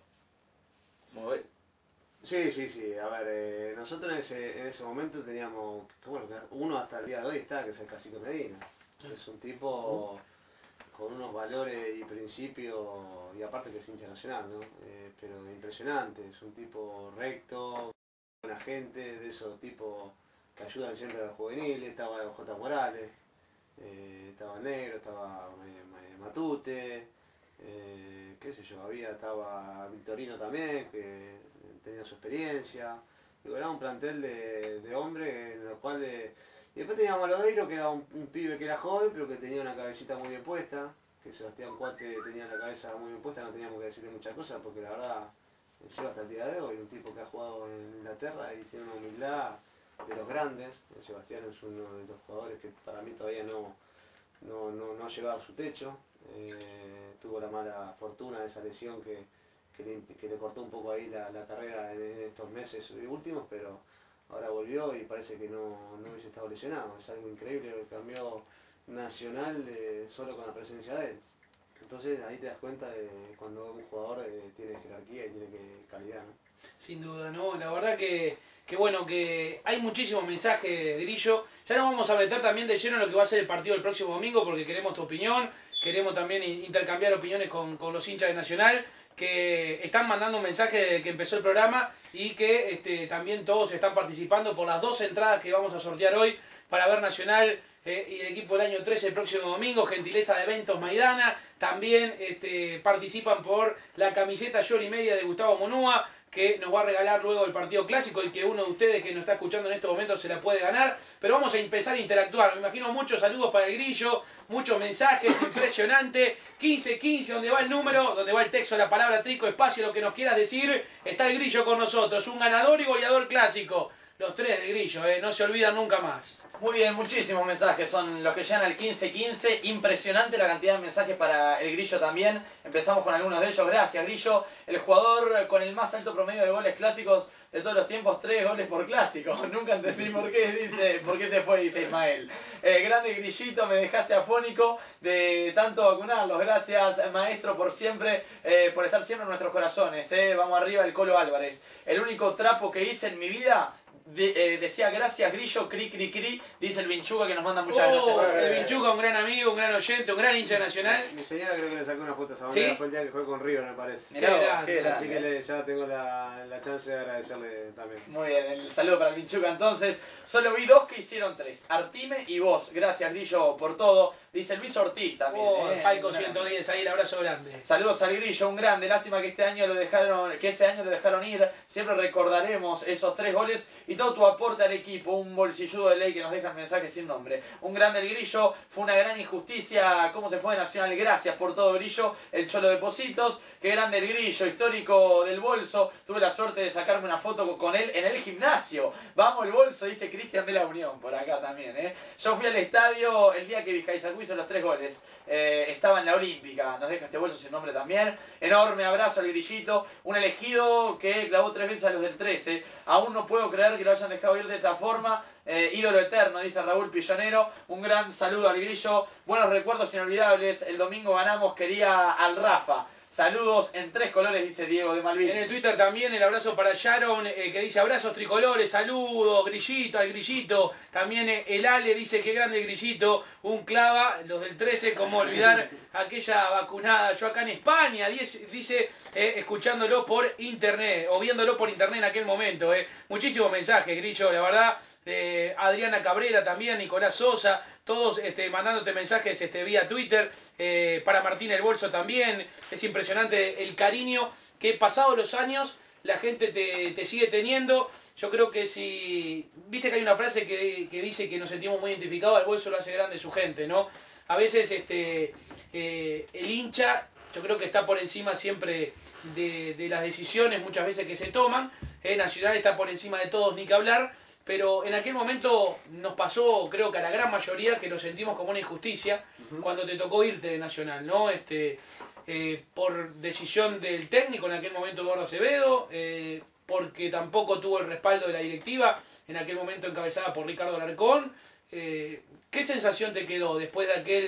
Speaker 3: move.
Speaker 2: Sí. A ver, nosotros en ese momento teníamos, bueno, uno hasta el día de hoy está, que es el Cacique Medina. Es un tipo con unos valores y principios, y aparte que es hincha nacional, ¿no? Pero impresionante, es un tipo recto, buena gente, de esos tipos que ayudan siempre a los juveniles. Estaba J. Morales, estaba Negro, estaba Matute, qué sé yo, estaba Victorino también, que tenía su experiencia. Digo, era un plantel de hombres en los cuales... Y después teníamos a Lodeiro, que era un pibe que era joven, pero que tenía una cabecita muy bien puesta, que Sebastián Cuate tenía la cabeza muy bien puesta, no teníamos que decirle muchas cosas, porque la verdad, lleva hasta el día de hoy, un tipo que ha jugado en Inglaterra y tiene una humildad de los grandes. Sebastián es uno de los jugadores que para mí todavía no ha llegado a su techo. Tuvo la mala fortuna de esa lesión que le cortó un poco ahí la carrera en estos meses últimos, pero ahora volvió y parece que no hubiese estado lesionado. Es algo increíble lo que cambió Nacional solo con la presencia de él. Entonces ahí te das cuenta de cuando un jugador tiene jerarquía y tiene calidad, ¿no?
Speaker 1: Sin duda, ¿no? La verdad que bueno, que hay muchísimos mensajes, Grillo. Ya nos vamos a meter también de lleno en lo que va a ser el partido del próximo domingo, porque queremos tu opinión, queremos también intercambiar opiniones con los hinchas de Nacional, que están mandando un mensaje desde que empezó el programa y que también todos están participando por las 2 entradas que vamos a sortear hoy para ver Nacional y el equipo del año 13 el próximo domingo, gentileza de Eventos Maidana. También participan por la camiseta Yori Media de Gustavo Monúa, que nos va a regalar luego el partido clásico y que uno de ustedes que nos está escuchando en estos momentos se la puede ganar. Pero vamos a empezar a interactuar. Me imagino muchos saludos para el Grillo, muchos mensajes, impresionante. 1515, donde va el número, donde va el texto, la palabra trico, espacio, lo que nos quieras decir. Está el Grillo con nosotros, un ganador y goleador clásico. Los 3 del Grillo, no se olvidan nunca más.
Speaker 5: Muy bien, muchísimos mensajes son los que llegan al 1515. Impresionante la cantidad de mensajes para el Grillo también. Empezamos con algunos de ellos. Gracias, Grillo. El jugador con el más alto promedio de goles clásicos de todos los tiempos, 3 goles por clásico. Nunca entendí por qué se fue, dice Ismael. Grande Grillito, me dejaste afónico de tanto vacunarlos. Gracias, maestro, por siempre, por estar siempre en nuestros corazones. Vamos arriba, el Colo Álvarez. El único trapo que hice en mi vida... decía gracias Grillo, cri, dice el Vinchuga, que nos manda muchas gracias.
Speaker 1: El Vinchuga, un gran amigo, un gran oyente, un gran hincha nacional.
Speaker 2: Mi señora creo que le sacó una foto a esa
Speaker 1: ¿Sí?
Speaker 2: bandera, fue el día que jugué con River, me parece.
Speaker 5: Mirá,
Speaker 2: Así que ya tengo la chance de agradecerle también.
Speaker 5: Muy bien, el saludo para el Vinchuga entonces. Solo vi 2 que hicieron 3, Artime y vos. Gracias Grillo por todo. Dice Luis Ortiz también.
Speaker 1: Palco 110, ahí el abrazo grande.
Speaker 5: Saludos al Grillo, un grande. Lástima que ese año lo dejaron ir. Siempre recordaremos esos 3 goles y todo tu aporte al equipo. Un bolsilludo de ley que nos deja el mensaje sin nombre. Un grande el Grillo. Fue una gran injusticia cómo se fue de Nacional. Gracias por todo, Grillo. El Cholo de Positos. Qué grande el Grillo, histórico del Bolso. Tuve la suerte de sacarme una foto con él en el gimnasio. Vamos el Bolso, dice Cristian de la Unión. Por acá también, Yo fui al estadio el día que Vizcaizacú hizo los 3 goles. Estaba en la Olímpica. Nos deja este Bolso sin nombre también. Enorme abrazo al Grillito. Un elegido que clavó 3 veces a los del 13. Aún no puedo creer que lo hayan dejado ir de esa forma. Ídolo eterno, dice Raúl Pillonero. Un gran saludo al Grillo. Buenos recuerdos inolvidables. El domingo ganamos, quería al Rafa. Saludos en 3 colores, dice Diego de Malvin.
Speaker 1: En el Twitter también el abrazo para Sharon, que dice abrazos tricolores, saludos, Grillito, al Grillito. También el Ale dice que grande el Grillito, un clava, los del 13, como olvidar aquella vacunada. Yo acá en España, dice, escuchándolo por internet, o viéndolo por internet en aquel momento. Muchísimos mensajes, Grillo, la verdad. Adriana Cabrera también, Nicolás Sosa, todos mandándote mensajes vía Twitter, para Martín el Bolso también. Es impresionante el cariño que pasados los años la gente te sigue teniendo. Yo creo que si... Viste que hay una frase que dice que nos sentimos muy identificados, al bolso lo hace grande su gente, ¿no? A veces el hincha, yo creo que está por encima siempre de las decisiones muchas veces que se toman. Nacional está por encima de todos, ni que hablar. Pero en aquel momento nos pasó, creo que a la gran mayoría, que lo sentimos como una injusticia cuando te tocó irte de Nacional, ¿no? Por decisión del técnico en aquel momento, Eduardo Acevedo, porque tampoco tuvo el respaldo de la directiva, en aquel momento encabezada por Ricardo Alarcón. ¿Qué sensación te quedó después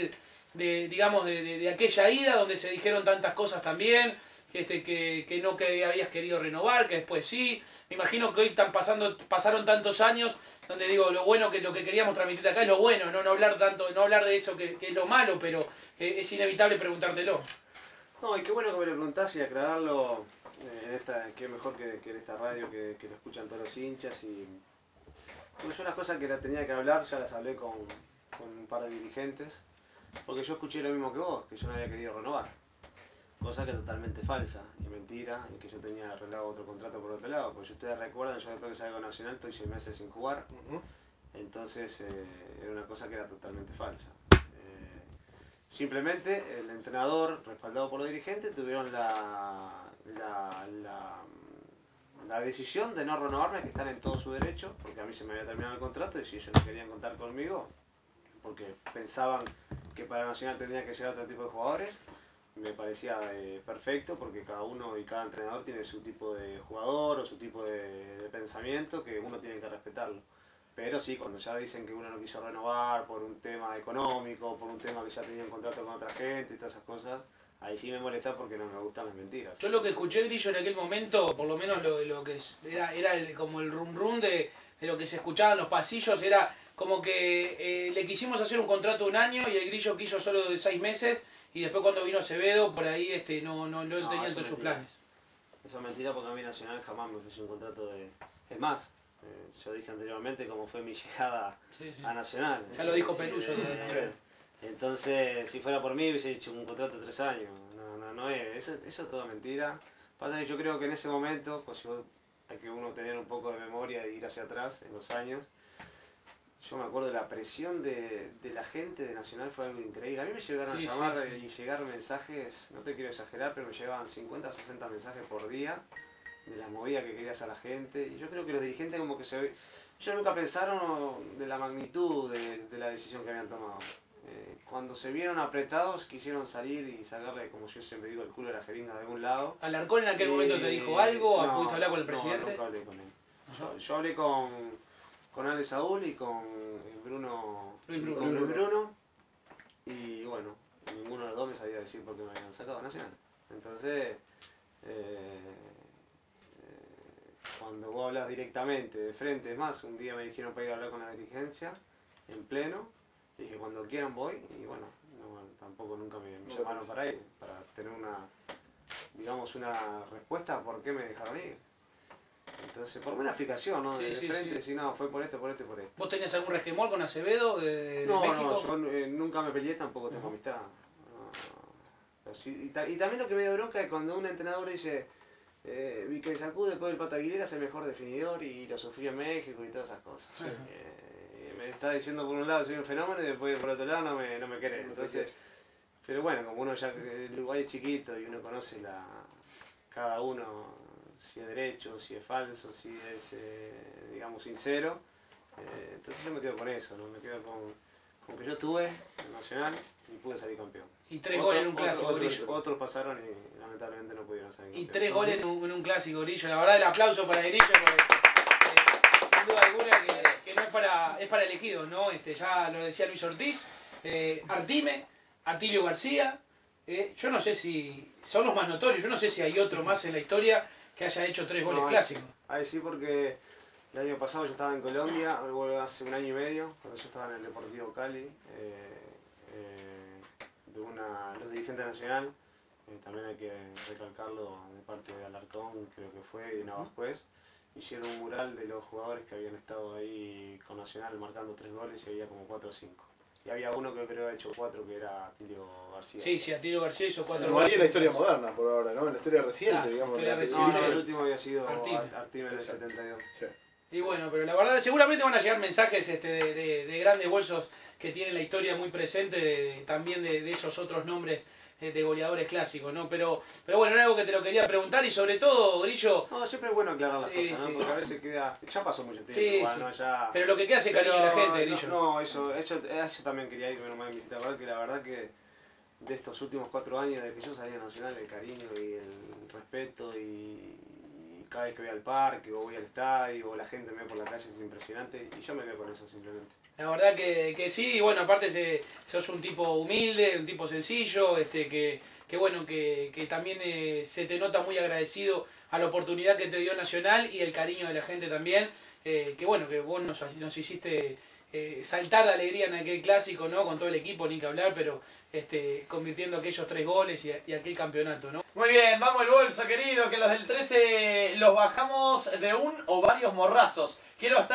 Speaker 1: de aquella ida donde se dijeron tantas cosas también? Que no que habías querido renovar, que después sí. Me imagino que hoy pasaron tantos años donde digo, lo que queríamos transmitir acá es lo bueno, no hablar de eso que es lo malo, pero es inevitable preguntártelo.
Speaker 2: No, y qué bueno que me lo preguntás y aclararlo qué mejor que en esta radio que lo escuchan todos los hinchas. Y bueno, yo las cosas que las tenía que hablar ya las hablé con un par de dirigentes, porque yo escuché lo mismo que vos, que yo no había querido renovar. Cosa que es totalmente falsa y mentira, y que yo tenía arreglado otro contrato por otro lado. Porque si ustedes recuerdan, yo después que salgo Nacional estoy 6 meses sin jugar. Entonces era una cosa que era totalmente falsa. Simplemente el entrenador, respaldado por los dirigentes, tuvieron la decisión de no renovarme, que están en todo su derecho, porque a mí se me había terminado el contrato y si ellos no querían contar conmigo, porque pensaban que para Nacional tendría que llegar otro tipo de jugadores, me parecía perfecto, porque cada uno y cada entrenador tiene su tipo de jugador o su tipo de pensamiento que uno tiene que respetarlo. Pero sí, cuando ya dicen que uno no quiso renovar por un tema económico, por un tema que ya tenía un contrato con otra gente y todas esas cosas, ahí sí me molesta porque no me gustan las mentiras.
Speaker 1: Yo lo que escuché, Grillo, en aquel momento, por lo menos lo que era como el rum rum de lo que se escuchaba en los pasillos, era como que le quisimos hacer un contrato de 1 año y el Grillo quiso solo de 6 meses. Y después cuando vino Acevedo, por ahí no tenía entre sus planes.
Speaker 2: Eso es mentira porque a mí Nacional jamás me ofreció un contrato de... Es más, yo dije anteriormente cómo fue mi llegada a Nacional.
Speaker 1: Ya lo dijo Peluso.
Speaker 2: Entonces, si fuera por mí hubiese hecho un contrato de 3 años. No es. Eso es toda mentira. Pasa que yo creo que en ese momento, pues hay que uno tener un poco de memoria e ir hacia atrás en los años. Yo me acuerdo de la presión de la gente de Nacional, fue algo increíble. A mí me llegaron a llamar y llegar mensajes, no te quiero exagerar, pero me llegaban 50 o 60 mensajes por día de la movida que quería hacer la gente. Y yo creo que los dirigentes como que ellos nunca pensaron de la magnitud de la decisión que habían tomado. Cuando se vieron apretados quisieron salir y sacarle, como yo siempre digo, el culo de la jeringa de algún lado.
Speaker 1: ¿Alarcón en aquel momento te dijo algo?
Speaker 2: No,
Speaker 1: ¿Pudiste hablar con el presidente?
Speaker 2: No, nunca hablé con él. Yo hablé con Ale Saúl y con Luis Bruno, y bueno, ninguno de los dos me sabía decir por qué me habían sacado a Nacional. Entonces, cuando vos hablas directamente, de frente, es más, un día me dijeron para ir a hablar con la dirigencia, en pleno, y dije cuando quieran voy, y bueno, tampoco nunca me llamaron para ir, para tener una respuesta por qué me dejaron ir. Entonces, por una explicación, ¿no? De frente, decir, no, fue por esto, por esto y por esto.
Speaker 1: ¿Vos tenías algún resquemor con Acevedo de
Speaker 2: México?
Speaker 1: No,
Speaker 2: yo nunca me peleé, tampoco tengo amistad. Y también lo que me dio bronca es cuando un entrenador dice Vicaizacú después del Pata Aguilera es el mejor definidor y lo sufrió en México y todas esas cosas. Me está diciendo por un lado soy un fenómeno y después por otro lado no me querés. Entonces, pero bueno, como uno ya, el Uruguay es chiquito y uno conoce cada uno, si es derecho, si es falso, si es, digamos, sincero. Entonces yo me quedo con eso, ¿no? Me quedo con que yo estuve en Nacional y pude salir campeón.
Speaker 1: Y 3 goles en un clásico, Grillo.
Speaker 2: Otros pasaron y lamentablemente no pudieron salir campeón.
Speaker 1: Y 3 goles en un clásico, Grillo. La verdad, el aplauso para Grillo, porque sin duda alguna que no es para elegidos, ¿no? Ya lo decía Luis Ortiz, Artime, Atilio García. Yo no sé si son los más notorios, yo no sé si hay otro más en la historia que haya hecho 3 goles clásicos.
Speaker 2: Ahí sí, porque el año pasado yo estaba en Colombia, hace 1 año y medio, cuando yo estaba en el Deportivo Cali, los dirigentes nacional, también hay que recalcarlo de parte de Alarcón, creo que fue, y de Navascués, hicieron un mural de los jugadores que habían estado ahí con Nacional marcando 3 goles y había como 4 o 5. Y había uno que creo que había hecho 4, que era Atilio García.
Speaker 1: Sí, Atilio García hizo 4
Speaker 4: No
Speaker 1: goles.
Speaker 4: en la historia moderna por ahora, ¿no? En la historia reciente,
Speaker 1: Ah,
Speaker 4: digamos.
Speaker 1: historia
Speaker 4: el
Speaker 1: reciente.
Speaker 2: No,
Speaker 4: Grillo-
Speaker 2: el último había sido
Speaker 1: Artime.
Speaker 2: Artime del 72.
Speaker 4: Sí.
Speaker 1: Y bueno, pero la verdad, seguramente van a llegar mensajes de grandes bolsos que tienen la historia muy presente, también de esos otros nombres de goleadores clásicos, ¿no? Pero bueno, era algo que te lo quería preguntar y sobre todo, Grillo,
Speaker 2: No, siempre es bueno aclarar las
Speaker 1: Sí,
Speaker 2: cosas, ¿no?
Speaker 1: sí.
Speaker 2: Porque a veces queda... Ya pasó mucho tiempo,
Speaker 1: Sí,
Speaker 2: igual,
Speaker 1: sí.
Speaker 2: ¿no? Ya...
Speaker 1: pero lo que queda hace cariño a la gente, Grillo.
Speaker 2: No, eso también quería ir, menos mal que me hiciste acordar, que la verdad que de estos últimos 4 años, desde que yo salí a Nacional, el cariño y el respeto y cada vez que voy al parque o voy al estadio o la gente me ve por la calle es impresionante y yo me quedo con eso simplemente.
Speaker 1: La verdad que sí, y bueno, aparte sos un tipo humilde, un tipo sencillo, que bueno, que también se te nota muy agradecido a la oportunidad que te dio Nacional y el cariño de la gente también, que bueno, que vos nos hiciste saltar de alegría en aquel clásico, ¿no? Con todo el equipo, ni que hablar, pero convirtiendo aquellos 3 goles y aquel campeonato, ¿no?
Speaker 5: Muy bien, vamos el bolso, querido, que los del 13 los bajamos de un o varios morrazos. Quiero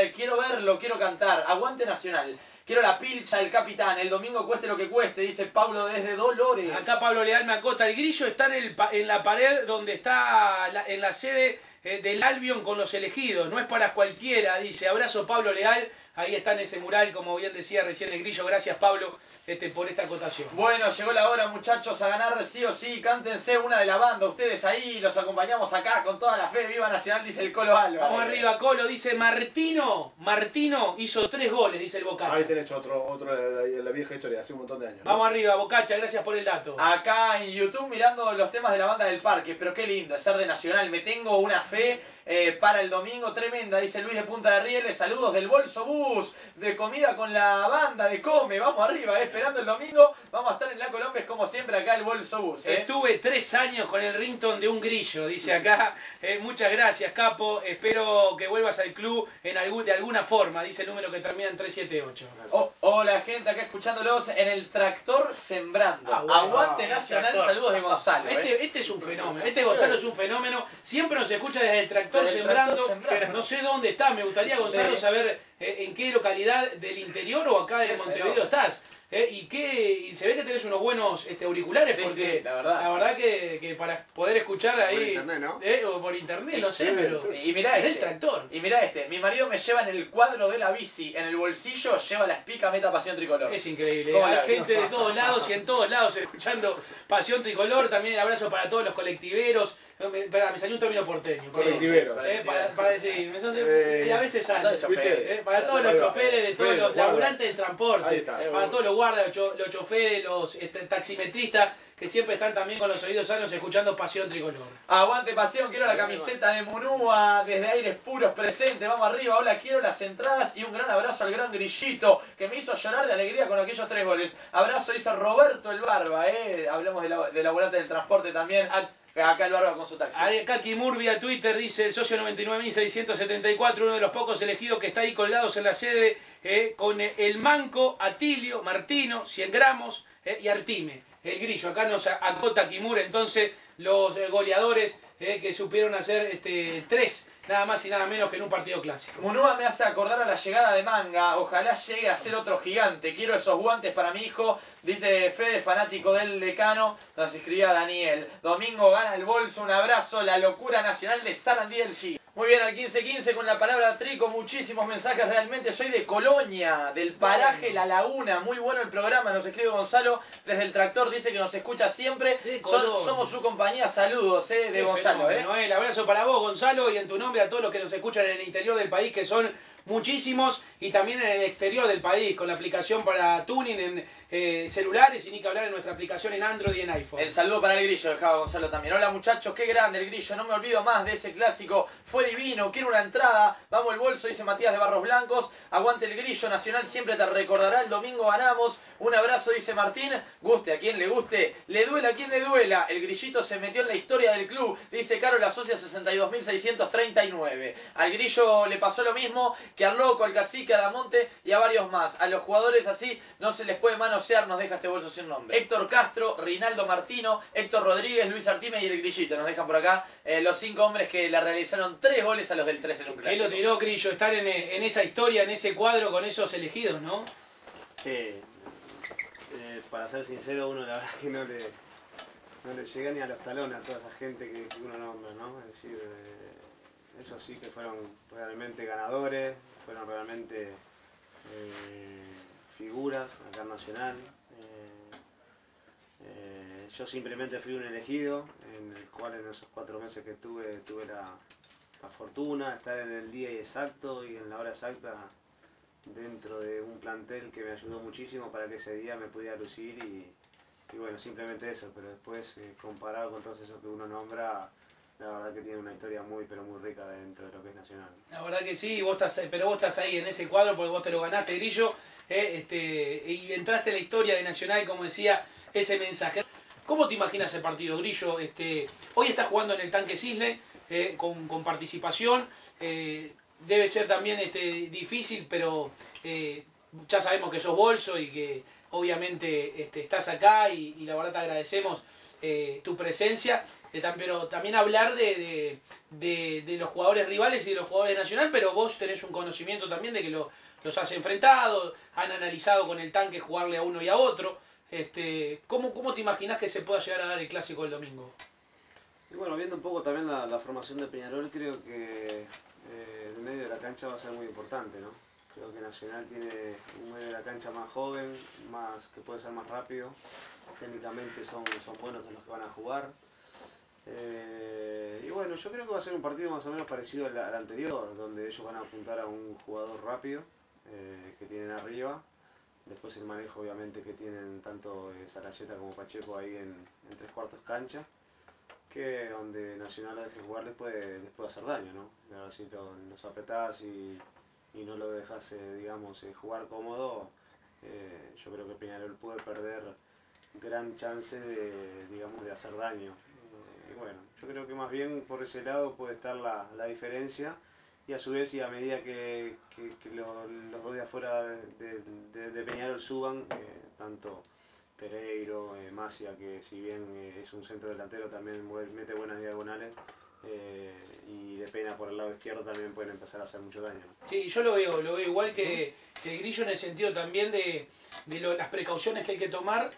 Speaker 5: verlo, quiero cantar. Aguante Nacional. Quiero la pilcha del capitán. El domingo cueste lo que cueste, dice Pablo desde Dolores.
Speaker 1: Acá Pablo Leal me acota. El Grillo está en la pared donde está en la sede del Albion con los elegidos. No es para cualquiera, dice. Abrazo Pablo Leal. Ahí está en ese mural, como bien decía recién el Grillo. Gracias Pablo por esta acotación.
Speaker 5: Bueno, llegó la hora, muchachos, a ganar sí o sí. Cántense una de la banda. Ustedes ahí, los acompañamos acá con toda la fe. Viva Nacional, dice el Colo Álvarez.
Speaker 1: Vamos arriba, Colo. Dice Martino hizo 3 goles, dice el Bocacha.
Speaker 4: Ahí tenés otro de la vieja historia, hace un montón de años. ¿no?
Speaker 1: Vamos arriba, Bocacha. Gracias por el dato.
Speaker 5: Acá en YouTube mirando los temas de la banda del parque. Pero qué lindo es ser de Nacional. Me tengo una fe para el domingo tremenda, dice Luis de Punta de Rieles. Saludos del Bolso Bus, de comida con la banda de Come. Vamos arriba, esperando el domingo. Vamos a estar en la Colombia, como siempre, acá el Bolso Bus.
Speaker 1: Estuve 3 años con el ringtone de un Grillo, dice acá. Muchas gracias, Capo. Espero que vuelvas al club de alguna forma, dice el número que termina en 378.
Speaker 5: Hola, gente, acá escuchándolos en el tractor sembrando.
Speaker 1: Bueno.
Speaker 5: Aguante Nacional, saludos de Gonzalo.
Speaker 1: Este es un fenómeno. Este Gonzalo es un fenómeno. Siempre nos escucha desde el tractor sembrando. No sé dónde está. Me gustaría, Gonzalo, saber en qué localidad del interior o acá de Montevideo estás. Y se ve que tenés unos buenos auriculares,
Speaker 5: Sí,
Speaker 1: porque
Speaker 5: sí, la verdad
Speaker 1: que para poder escuchar ahí
Speaker 2: Por internet, ¿no?
Speaker 1: O por internet, no sé, pero
Speaker 5: Y mirá
Speaker 1: es el tractor.
Speaker 5: Y mirá mi marido me lleva en el cuadro de la bici, en el bolsillo lleva la espica Meta Pasión Tricolor.
Speaker 1: Es increíble.
Speaker 5: ¿Cómo
Speaker 1: Hay
Speaker 5: la-
Speaker 1: gente de todos lados y en todos lados escuchando Pasión Tricolor. También el abrazo para todos los colectiveros. Me salió un término porteño.
Speaker 4: Colectiveros.
Speaker 1: Para decir, y a veces sale.
Speaker 5: Para todos los choferes.
Speaker 1: Para todos los choferes, de todos los laburantes del
Speaker 4: Ahí
Speaker 1: transporte,
Speaker 4: está.
Speaker 1: para todos los guardas, los choferes, los taximetristas, que siempre están también con los oídos sanos escuchando Pasión Tricolor.
Speaker 5: Aguante Pasión, quiero la camiseta de Munúa, desde Aires Puros presente, vamos arriba, hola, quiero las entradas y un gran abrazo al gran Grillito, que me hizo llorar de alegría con aquellos 3 goles. Abrazo, dice Roberto el Barba, hablamos de la volante del transporte también. Acá el Barba con su taxi.
Speaker 1: Acá Kimur vía Twitter dice el socio 99.674, uno de los pocos elegidos que está ahí colgados en la sede, con el Manco, Atilio, Martino, 100 gramos y Artime. El Grillo, acá nos acota Kimur, entonces los goleadores que supieron hacer 3, nada más y nada menos que en un partido clásico.
Speaker 5: Munúa me hace acordar a la llegada de Manga, ojalá llegue a ser otro gigante, quiero esos guantes para mi hijo, dice Fede, fanático del Decano, nos escribía Daniel. Domingo gana el bolso, un abrazo, la locura nacional de Sarandí del G. Muy bien, al 15-15 con la palabra trico, muchísimos mensajes, realmente soy de Colonia, del paraje La Laguna, muy bueno el programa, nos escribe Gonzalo desde el tractor, dice que nos escucha siempre,
Speaker 1: De Colonia.
Speaker 5: somos su compañía, saludos de
Speaker 1: Qué
Speaker 5: Gonzalo.
Speaker 1: fenómeno, el abrazo para vos, Gonzalo, y en tu nombre a todos los que nos escuchan en el interior del país, que son muchísimos, y también en el exterior del país, con la aplicación para tuning en celulares, y ni que hablar en nuestra aplicación en Android y en iPhone.
Speaker 5: El saludo para el Grillo, dejaba Gonzalo también. Hola muchachos, qué grande el Grillo, no me olvido más de ese clásico, fue divino, quiero una entrada, vamos el bolso, dice Matías de Barros Blancos, aguante el Grillo, Nacional siempre te recordará, el domingo ganamos, un abrazo, dice Martín, guste a quien le guste, le duela a quien le duela, el Grillito se metió en la historia del club, dice Caro la Socia 62.639. Al Grillo le pasó lo mismo que al Loco, al Cacique, a Damonte y a varios más. A los jugadores así no se les puede manosear, nos deja este bolso sin nombre. Héctor Castro, Rinaldo Martino, Héctor Rodríguez, Luis Artime y el Grillito. Nos dejan por acá los 5 hombres que le realizaron 3 goles a los del 13 en un
Speaker 1: Que
Speaker 5: clásico.
Speaker 1: lo tiró Grillo, estar en esa historia, en ese cuadro con esos elegidos, ¿no?
Speaker 2: Sí, para ser sincero, uno la verdad que no le llega ni a los talones a toda esa gente que uno nombra, ¿no? Es decir, esos sí que fueron realmente ganadores, fueron realmente figuras acá en Nacional. Yo simplemente fui un elegido, en el cual en esos 4 meses que tuve la fortuna de estar en el día exacto y en la hora exacta dentro de un plantel que me ayudó muchísimo para que ese día me pudiera lucir y bueno, simplemente eso, pero después comparado con todos esos que uno nombra, la verdad que tiene una historia muy pero muy rica dentro de lo que es Nacional.
Speaker 1: La verdad que sí, pero vos estás ahí en ese cuadro porque vos te lo ganaste, Grillo, y entraste en la historia de Nacional, como decía, ese mensaje. ¿Cómo te imaginas el partido, Grillo? Hoy estás jugando en el Tanque Cisle, con participación. Debe ser también difícil, pero ya sabemos que sos bolso y que obviamente estás acá y la verdad te agradecemos tu presencia. Pero también hablar de los jugadores rivales y de los jugadores de Nacional, pero vos tenés un conocimiento también de que los has enfrentado, han analizado con el Tanque jugarle a uno y a otro. ¿Cómo te imaginás que se pueda llegar a dar el clásico el domingo?
Speaker 2: Y bueno, viendo un poco también la formación de Peñarol, creo que el medio de la cancha va a ser muy importante, ¿no? Creo que Nacional tiene un medio de la cancha más joven, que puede ser más rápido. Técnicamente son buenos de los que van a jugar. Y bueno, yo creo que va a ser un partido más o menos parecido al anterior, donde ellos van a apuntar a un jugador rápido que tienen arriba. Después el manejo obviamente que tienen tanto Sarayeta como Pacheco ahí en 3/4 cancha, que donde Nacional deje jugar les puede hacer daño, ¿no? Ahora si los apretás y no lo dejas digamos, jugar cómodo, yo creo que Peñarol puede perder gran chance de hacer daño. Y bueno, yo creo que más bien por ese lado puede estar la diferencia. Y a su vez, y a medida que los dos de afuera de Peñarol suban, tanto Pereiro, Macia, que si bien es un centro delantero, también mete buenas diagonales, y de Pena por el lado izquierdo también pueden empezar a hacer mucho daño.
Speaker 1: Sí, yo lo veo igual que el Grillo en el sentido también de las precauciones que hay que tomar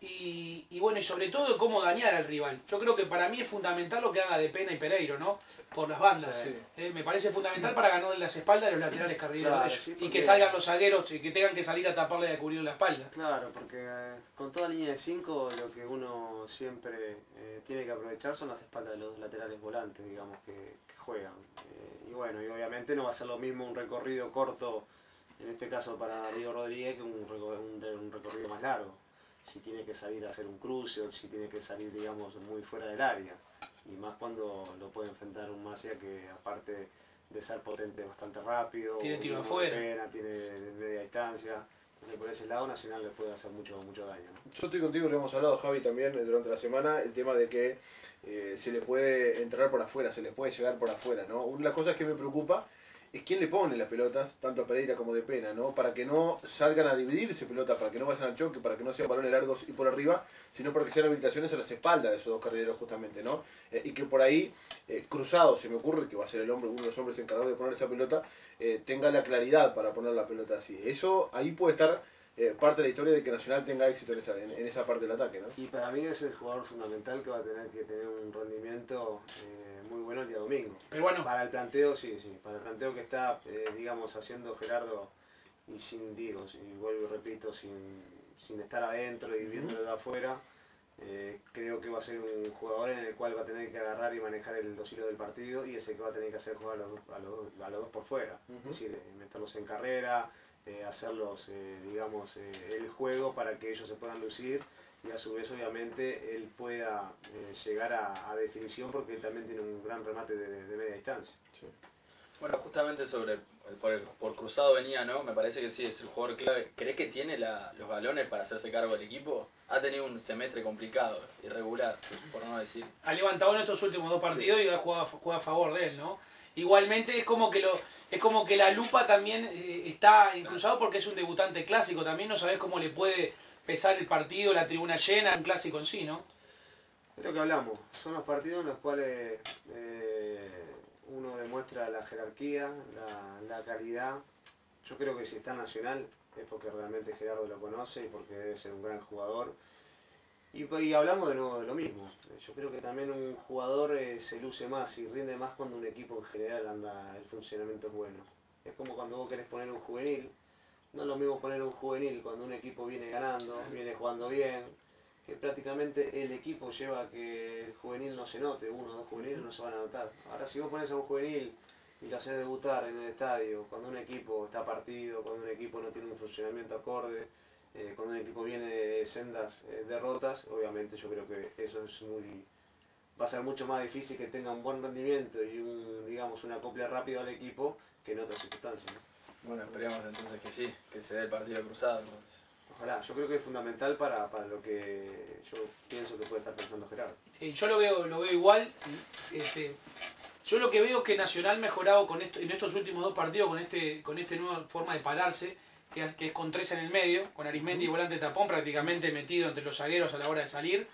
Speaker 1: y bueno, y sobre todo de cómo dañar al rival. Yo creo que para mí es fundamental lo que haga de Pena y Pereiro, ¿no? Por las bandas.
Speaker 4: Sí.
Speaker 1: Me parece fundamental para ganarle las espaldas de los laterales carrileros
Speaker 2: Claro,
Speaker 1: de ellos.
Speaker 2: sí,
Speaker 1: Y
Speaker 2: porque
Speaker 1: que salgan los zagueros y que tengan que salir a taparle y a cubrir la espalda.
Speaker 2: Claro, porque con toda línea de 5 lo que uno siempre tiene que aprovechar son las espaldas de los laterales volantes, digamos, que juegan. Y bueno, y obviamente no va a ser lo mismo un recorrido corto, en este caso para Diego Rodríguez, que un recorrido más largo. Si tiene que salir a hacer un cruce o si tiene que salir, digamos, muy fuera del área. Y más cuando lo puede enfrentar un Macia que, aparte de ser potente, bastante rápido,
Speaker 1: tiene tiro afuera,
Speaker 2: tiene media distancia. Entonces, por ese lado, Nacional le puede hacer mucho daño, ¿no?
Speaker 4: Yo estoy contigo, lo hemos hablado, Javi, también durante la semana, el tema de que se le puede entrar por afuera, se le puede llegar por afuera, ¿no? Una de las cosas que me preocupa es quién le pone las pelotas, tanto a Pereira como de Pena, ¿no? Para que no salgan a dividirse pelotas, para que no vayan al choque, para que no sean balones largos y por arriba, sino para que sean habilitaciones a las espaldas de esos dos carrileros justamente, ¿no? Y que por ahí, cruzado, se me ocurre que va a ser uno de los hombres encargados de poner esa pelota, tenga la claridad para poner la pelota así. Eso, ahí puede estar parte de la historia de que Nacional tenga éxito en esa parte del ataque, ¿no?
Speaker 2: Y para mí es el jugador fundamental que va a tener que tener un rendimiento muy bueno el día domingo.
Speaker 1: Pero bueno,
Speaker 2: para el planteo, sí, para el planteo que está, digamos, haciendo Gerardo, y vuelvo y repito, sin estar adentro y viéndolo de afuera, creo que va a ser un jugador en el cual va a tener que agarrar y manejar los hilos del partido, y ese que va a tener que hacer jugar a los dos por fuera. Es decir, meterlos en carrera, hacerlos, digamos, el juego para que ellos se puedan lucir y a su vez obviamente él pueda llegar a definición, porque él también tiene un gran remate de media distancia.
Speaker 4: Sí.
Speaker 3: Bueno, justamente por cruzado venía, ¿no? Me parece que sí, es el jugador clave. ¿Crees que tiene los galones para hacerse cargo del equipo? Ha tenido un semestre complicado, irregular, por no decir.
Speaker 1: Ha levantado en estos últimos 2 partidos y ha jugado a favor de él, ¿no? Igualmente es como que la lupa también está en cruzado porque es un debutante clásico. También no sabés cómo le puede pesar el partido, la tribuna llena, un clásico en sí, ¿no?
Speaker 2: Es lo que hablamos, son los partidos en los cuales uno demuestra la jerarquía, la calidad. Yo creo que si está Nacional, es porque realmente Gerardo lo conoce y porque debe ser un gran jugador. Y hablamos de nuevo de lo mismo. Yo creo que también un jugador se luce más y rinde más cuando un equipo en general anda, el funcionamiento es bueno. Es como cuando vos querés poner un juvenil. No es lo mismo poner un juvenil cuando un equipo viene ganando, viene jugando bien, que prácticamente el equipo lleva a que el juvenil no se note, uno o dos juveniles no se van a notar. Ahora si vos pones a un juvenil y lo haces debutar en el estadio, cuando un equipo está partido, cuando un equipo no tiene un funcionamiento acorde, cuando un equipo viene de sendas derrotas, obviamente yo creo que eso es va a ser mucho más difícil que tenga un buen rendimiento y digamos, una copia rápida al equipo que en otras circunstancias, ¿no?
Speaker 3: Bueno, esperemos entonces que sí, que se dé el partido cruzado. Entonces.
Speaker 2: Ojalá, yo creo que es fundamental para lo que yo pienso que puede estar pensando Gerardo.
Speaker 1: Sí, yo lo veo igual. Yo lo que veo es que Nacional mejorado en estos últimos dos partidos con esta nueva forma de pararse, que es con tres en el medio, con Arismendi y volante tapón prácticamente metido entre los zagueros a la hora de salir,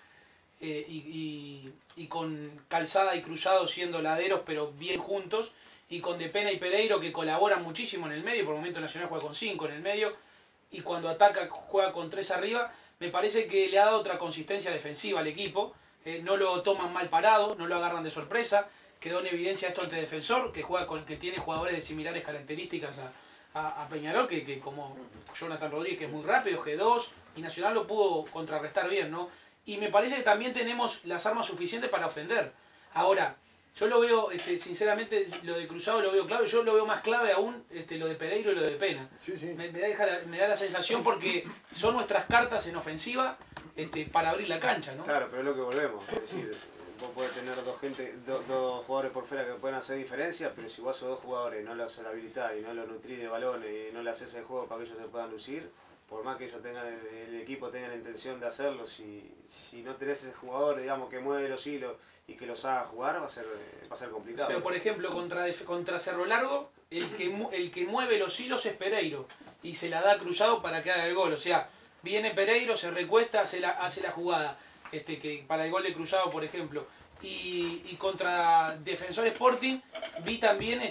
Speaker 1: y con Calzada y Cruzado siendo laderos pero bien juntos, y con Depena y Pereiro que colaboran muchísimo en el medio. Por el momento Nacional juega con 5 en el medio, y cuando ataca juega con 3 arriba. Me parece que le ha dado otra consistencia defensiva al equipo. No lo toman mal parado, no lo agarran de sorpresa. Quedó en evidencia esto ante Defensor, que tiene jugadores de similares características a Peñarol, que como Jonathan Rodríguez, que es muy rápido, G2, y Nacional lo pudo contrarrestar bien, ¿no? Y me parece que también tenemos las armas suficientes para ofender. Ahora, yo lo veo, sinceramente, lo de Cruzado lo veo clave. Yo lo veo más clave aún lo de Pereiro y lo de Pena.
Speaker 4: Sí, sí.
Speaker 1: Me da la sensación porque son nuestras cartas en ofensiva para abrir la cancha, ¿no?
Speaker 2: Claro, pero es lo que volvemos. Es decir, vos podés tener dos jugadores por fuera que pueden hacer diferencia, pero si vos a esos dos jugadores no los habilitás y no los nutrís de balones y no le haces el juego para que ellos se puedan lucir, por más que ellos tengan el equipo tenga la intención de hacerlo, si no tenés ese jugador, digamos, que mueve los hilos y que los haga jugar, va a ser complicado.
Speaker 1: Pero por ejemplo, contra Cerro Largo, el que mueve los hilos es Pereiro y se la da Cruzado para que haga el gol. O sea, viene Pereiro, se recuesta, hace la jugada que para el gol de Cruzado, por ejemplo. Y contra Defensor Sporting vi también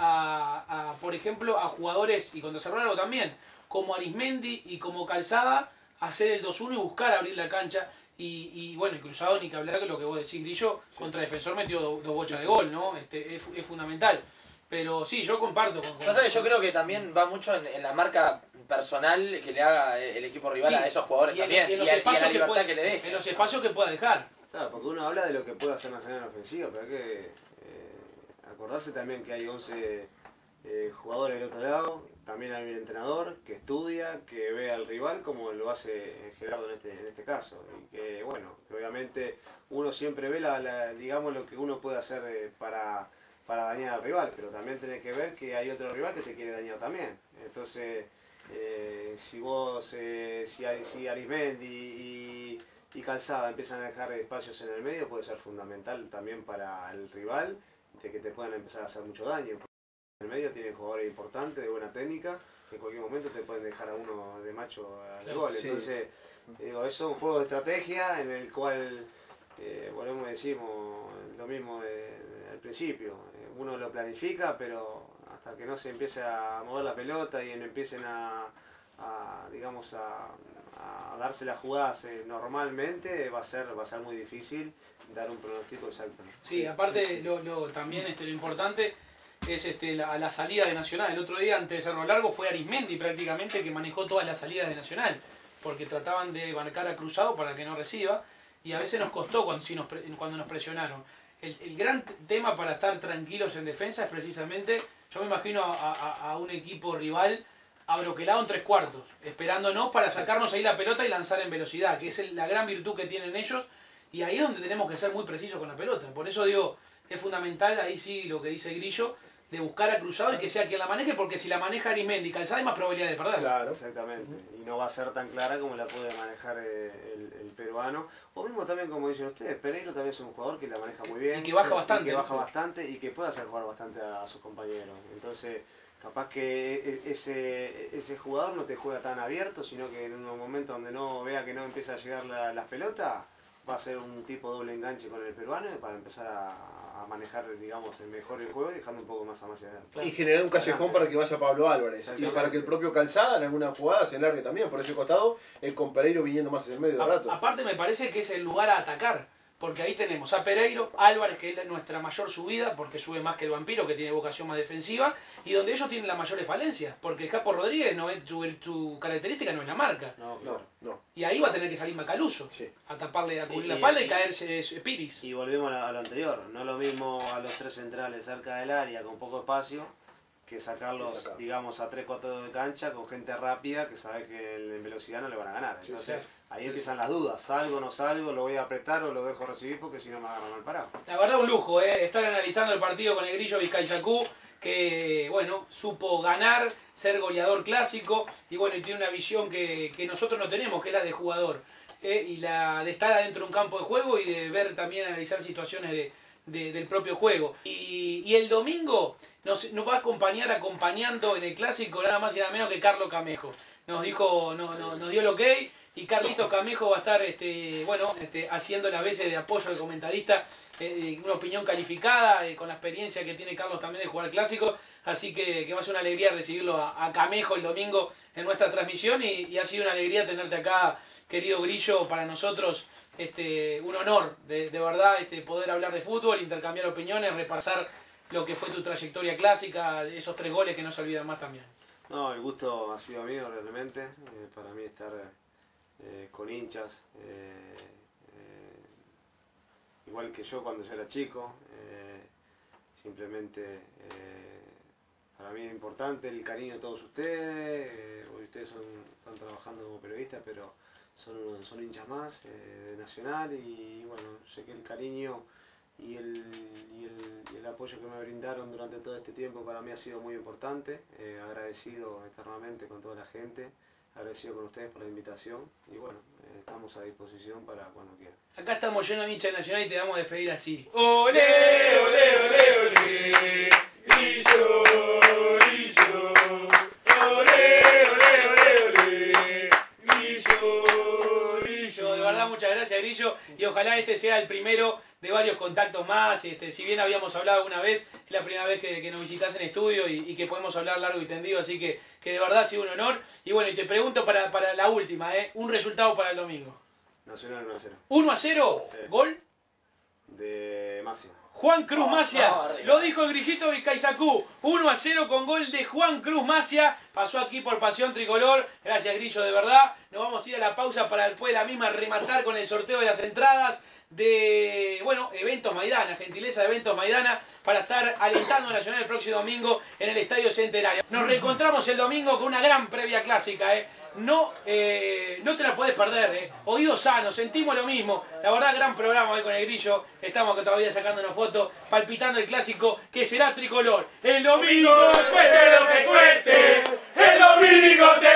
Speaker 1: por ejemplo, a jugadores, y contra Cerro Largo también, como Arismendi y como Calzada, hacer el 2-1 y buscar abrir la cancha. Y bueno, el Cruzado, ni que hablar, que lo que vos decís, Grillo, sí. Contra Defensor metió dos bochas de gol, ¿no? Es fundamental. Pero sí, yo comparto con...
Speaker 5: No sé, yo creo que también va mucho en la marca personal que le haga el equipo rival, sí, a esos jugadores también, y en la libertad que le deje.
Speaker 1: En los espacios que pueda dejar.
Speaker 2: Claro, porque uno habla de lo que puede hacer Nacional en ofensiva, pero hay que acordarse también que hay 11 jugadores del otro lado. También hay un entrenador que estudia, que ve al rival como lo hace Gerardo en este caso. Y que, bueno, que obviamente uno siempre ve digamos, lo que uno puede hacer para dañar al rival, pero también tenés que ver que hay otro rival que te quiere dañar también. Entonces, si Arismendi y Calzada empiezan a dejar espacios en el medio, puede ser fundamental también para el rival, de que te puedan empezar a hacer mucho daño. En el medio tienen jugadores importantes, de buena técnica, que en cualquier momento te pueden dejar a uno de macho al gol. Sí. Entonces, digo, es un juego de estrategia en el cual, volvemos y decimos lo mismo al principio. Uno lo planifica, pero hasta que no se empiece a mover la pelota y empiecen a darse las jugadas normalmente, va a ser muy difícil dar un pronóstico exacto.
Speaker 1: Sí, aparte también lo importante es la salida de Nacional. El otro día ante Cerro Largo fue Arismendi prácticamente que manejó todas las salidas de Nacional, porque trataban de marcar a Cruzado para que no reciba, y a veces nos costó cuando nos presionaron. El gran tema para estar tranquilos en defensa es precisamente, yo me imagino a un equipo rival abroquelado en 3/4, esperándonos para sacarnos ahí la pelota y lanzar en velocidad, que es la gran virtud que tienen ellos, y ahí es donde tenemos que ser muy precisos con la pelota. Por eso digo, es fundamental, ahí sí lo que dice Grillo, de buscar a Cruzado y que sea quien la maneje, porque si la maneja Arismendi y Calzada hay más probabilidad de perderla.
Speaker 2: Claro, exactamente. Y no va a ser tan clara como la puede manejar el peruano. O mismo también, como dicen ustedes, Pereiro también es un jugador que la maneja muy bien.
Speaker 1: Y que baja
Speaker 2: bastante. Y que puede hacer jugar bastante a sus compañeros. Entonces, capaz que ese jugador no te juega tan abierto, sino que en un momento donde no vea que no empieza a llegar las pelotas, va a ser un tipo doble enganche con el peruano para empezar a a manejar, digamos, mejor el juego y dejando un poco más a Masia adelante.
Speaker 4: Y generar un callejón para que vaya Pablo Álvarez. Y para que el propio Calzada en alguna jugada se enlargue también por ese costado, con Pereiro viniendo más en el medio de rato.
Speaker 1: Aparte me parece que es el lugar a atacar. Porque ahí tenemos a Pereiro, Álvarez, que es nuestra mayor subida, porque sube más que el Vampiro, que tiene vocación más defensiva, y donde ellos tienen las mayores falencias, porque el Capo Rodríguez no es su característica no es la marca.
Speaker 2: No, claro.
Speaker 4: No.
Speaker 1: Y ahí va a tener que salir Macaluso,
Speaker 4: Sí.
Speaker 1: a taparle, a cubrir
Speaker 7: Sí,
Speaker 1: la espalda y caerse Piris.
Speaker 7: Y volvemos a lo anterior, no es lo mismo a los 3 centrales cerca del área con poco espacio que sacarlos, digamos, a 3-4 de cancha con gente rápida que sabe que en velocidad no le van a ganar. Entonces ahí empiezan las dudas, salgo, no salgo, lo voy a apretar o lo dejo recibir porque si no me agarran mal parado.
Speaker 1: La verdad un lujo, estar analizando el partido con el Grillo Vizcayzacú, que bueno, supo ganar, ser goleador clásico, y bueno, y tiene una visión que nosotros no tenemos, que es la de jugador, y la de estar adentro de un campo de juego y de ver también, analizar situaciones del propio juego. Y el domingo nos va a acompañar acompañando en el clásico nada más y nada menos que Carlos Camejo. Nos dijo, nos dio el ok, y Carlitos Camejo va a estar haciendo las veces de apoyo de comentarista, una opinión calificada, con la experiencia que tiene Carlos también de jugar clásico, así que va a ser una alegría recibirlo a Camejo el domingo en nuestra transmisión, y ha sido una alegría tenerte acá, querido Grillo, para nosotros. Un honor, de verdad, poder hablar de fútbol, intercambiar opiniones, repasar lo que fue tu trayectoria clásica, esos 3 goles que no se olvidan más también.
Speaker 2: No, el gusto ha sido mío realmente, para mí estar con hinchas, igual que yo cuando yo era chico, simplemente para mí es importante el cariño de todos ustedes, hoy ustedes están trabajando como periodistas, pero son hinchas más de Nacional, y bueno, sé que el cariño y el apoyo que me brindaron durante todo este tiempo para mí ha sido muy importante, agradecido eternamente con toda la gente, agradecido con ustedes por la invitación, y bueno, estamos a disposición para cuando quieran.
Speaker 1: Acá estamos llenos de hinchas de Nacional y te vamos a despedir así. ¡Olé, olé, olé, olé! ¡Grillo, Grillo! ¡Olé, olé, olé, olé! ¡Grillo, Grillo! De verdad, muchas gracias, Grillo, y ojalá este sea el primero de varios contactos más. Si bien habíamos hablado una vez, es la primera vez que nos visitas en estudio y que podemos hablar largo y tendido, así que de verdad ha sido un honor. Y bueno, y te pregunto para la última, un resultado para el domingo.
Speaker 2: Nacional 1-0.
Speaker 1: 1-0,
Speaker 2: Sí.
Speaker 1: gol
Speaker 2: De Masia.
Speaker 1: Juan Cruz Macia,
Speaker 5: arriba.
Speaker 1: lo dijo el Grillito Vizcayzacú, 1-0 con gol de Juan Cruz Macia, pasó aquí por Pasión Tricolor, gracias Grillo, de verdad. Nos vamos a ir a la pausa para después de la misma rematar con el sorteo de las entradas de, Eventos Maidana, gentileza de Eventos Maidana, para estar alentando a Nacional el próximo domingo en el Estadio Centenario. Nos reencontramos el domingo con una gran previa clásica, No te la podés perder, Oídos sanos, sentimos lo mismo. La verdad, gran programa hoy con el Grillo. Estamos todavía sacándonos fotos, palpitando el clásico que será tricolor. El domingo, cueste lo que cueste. El domingo te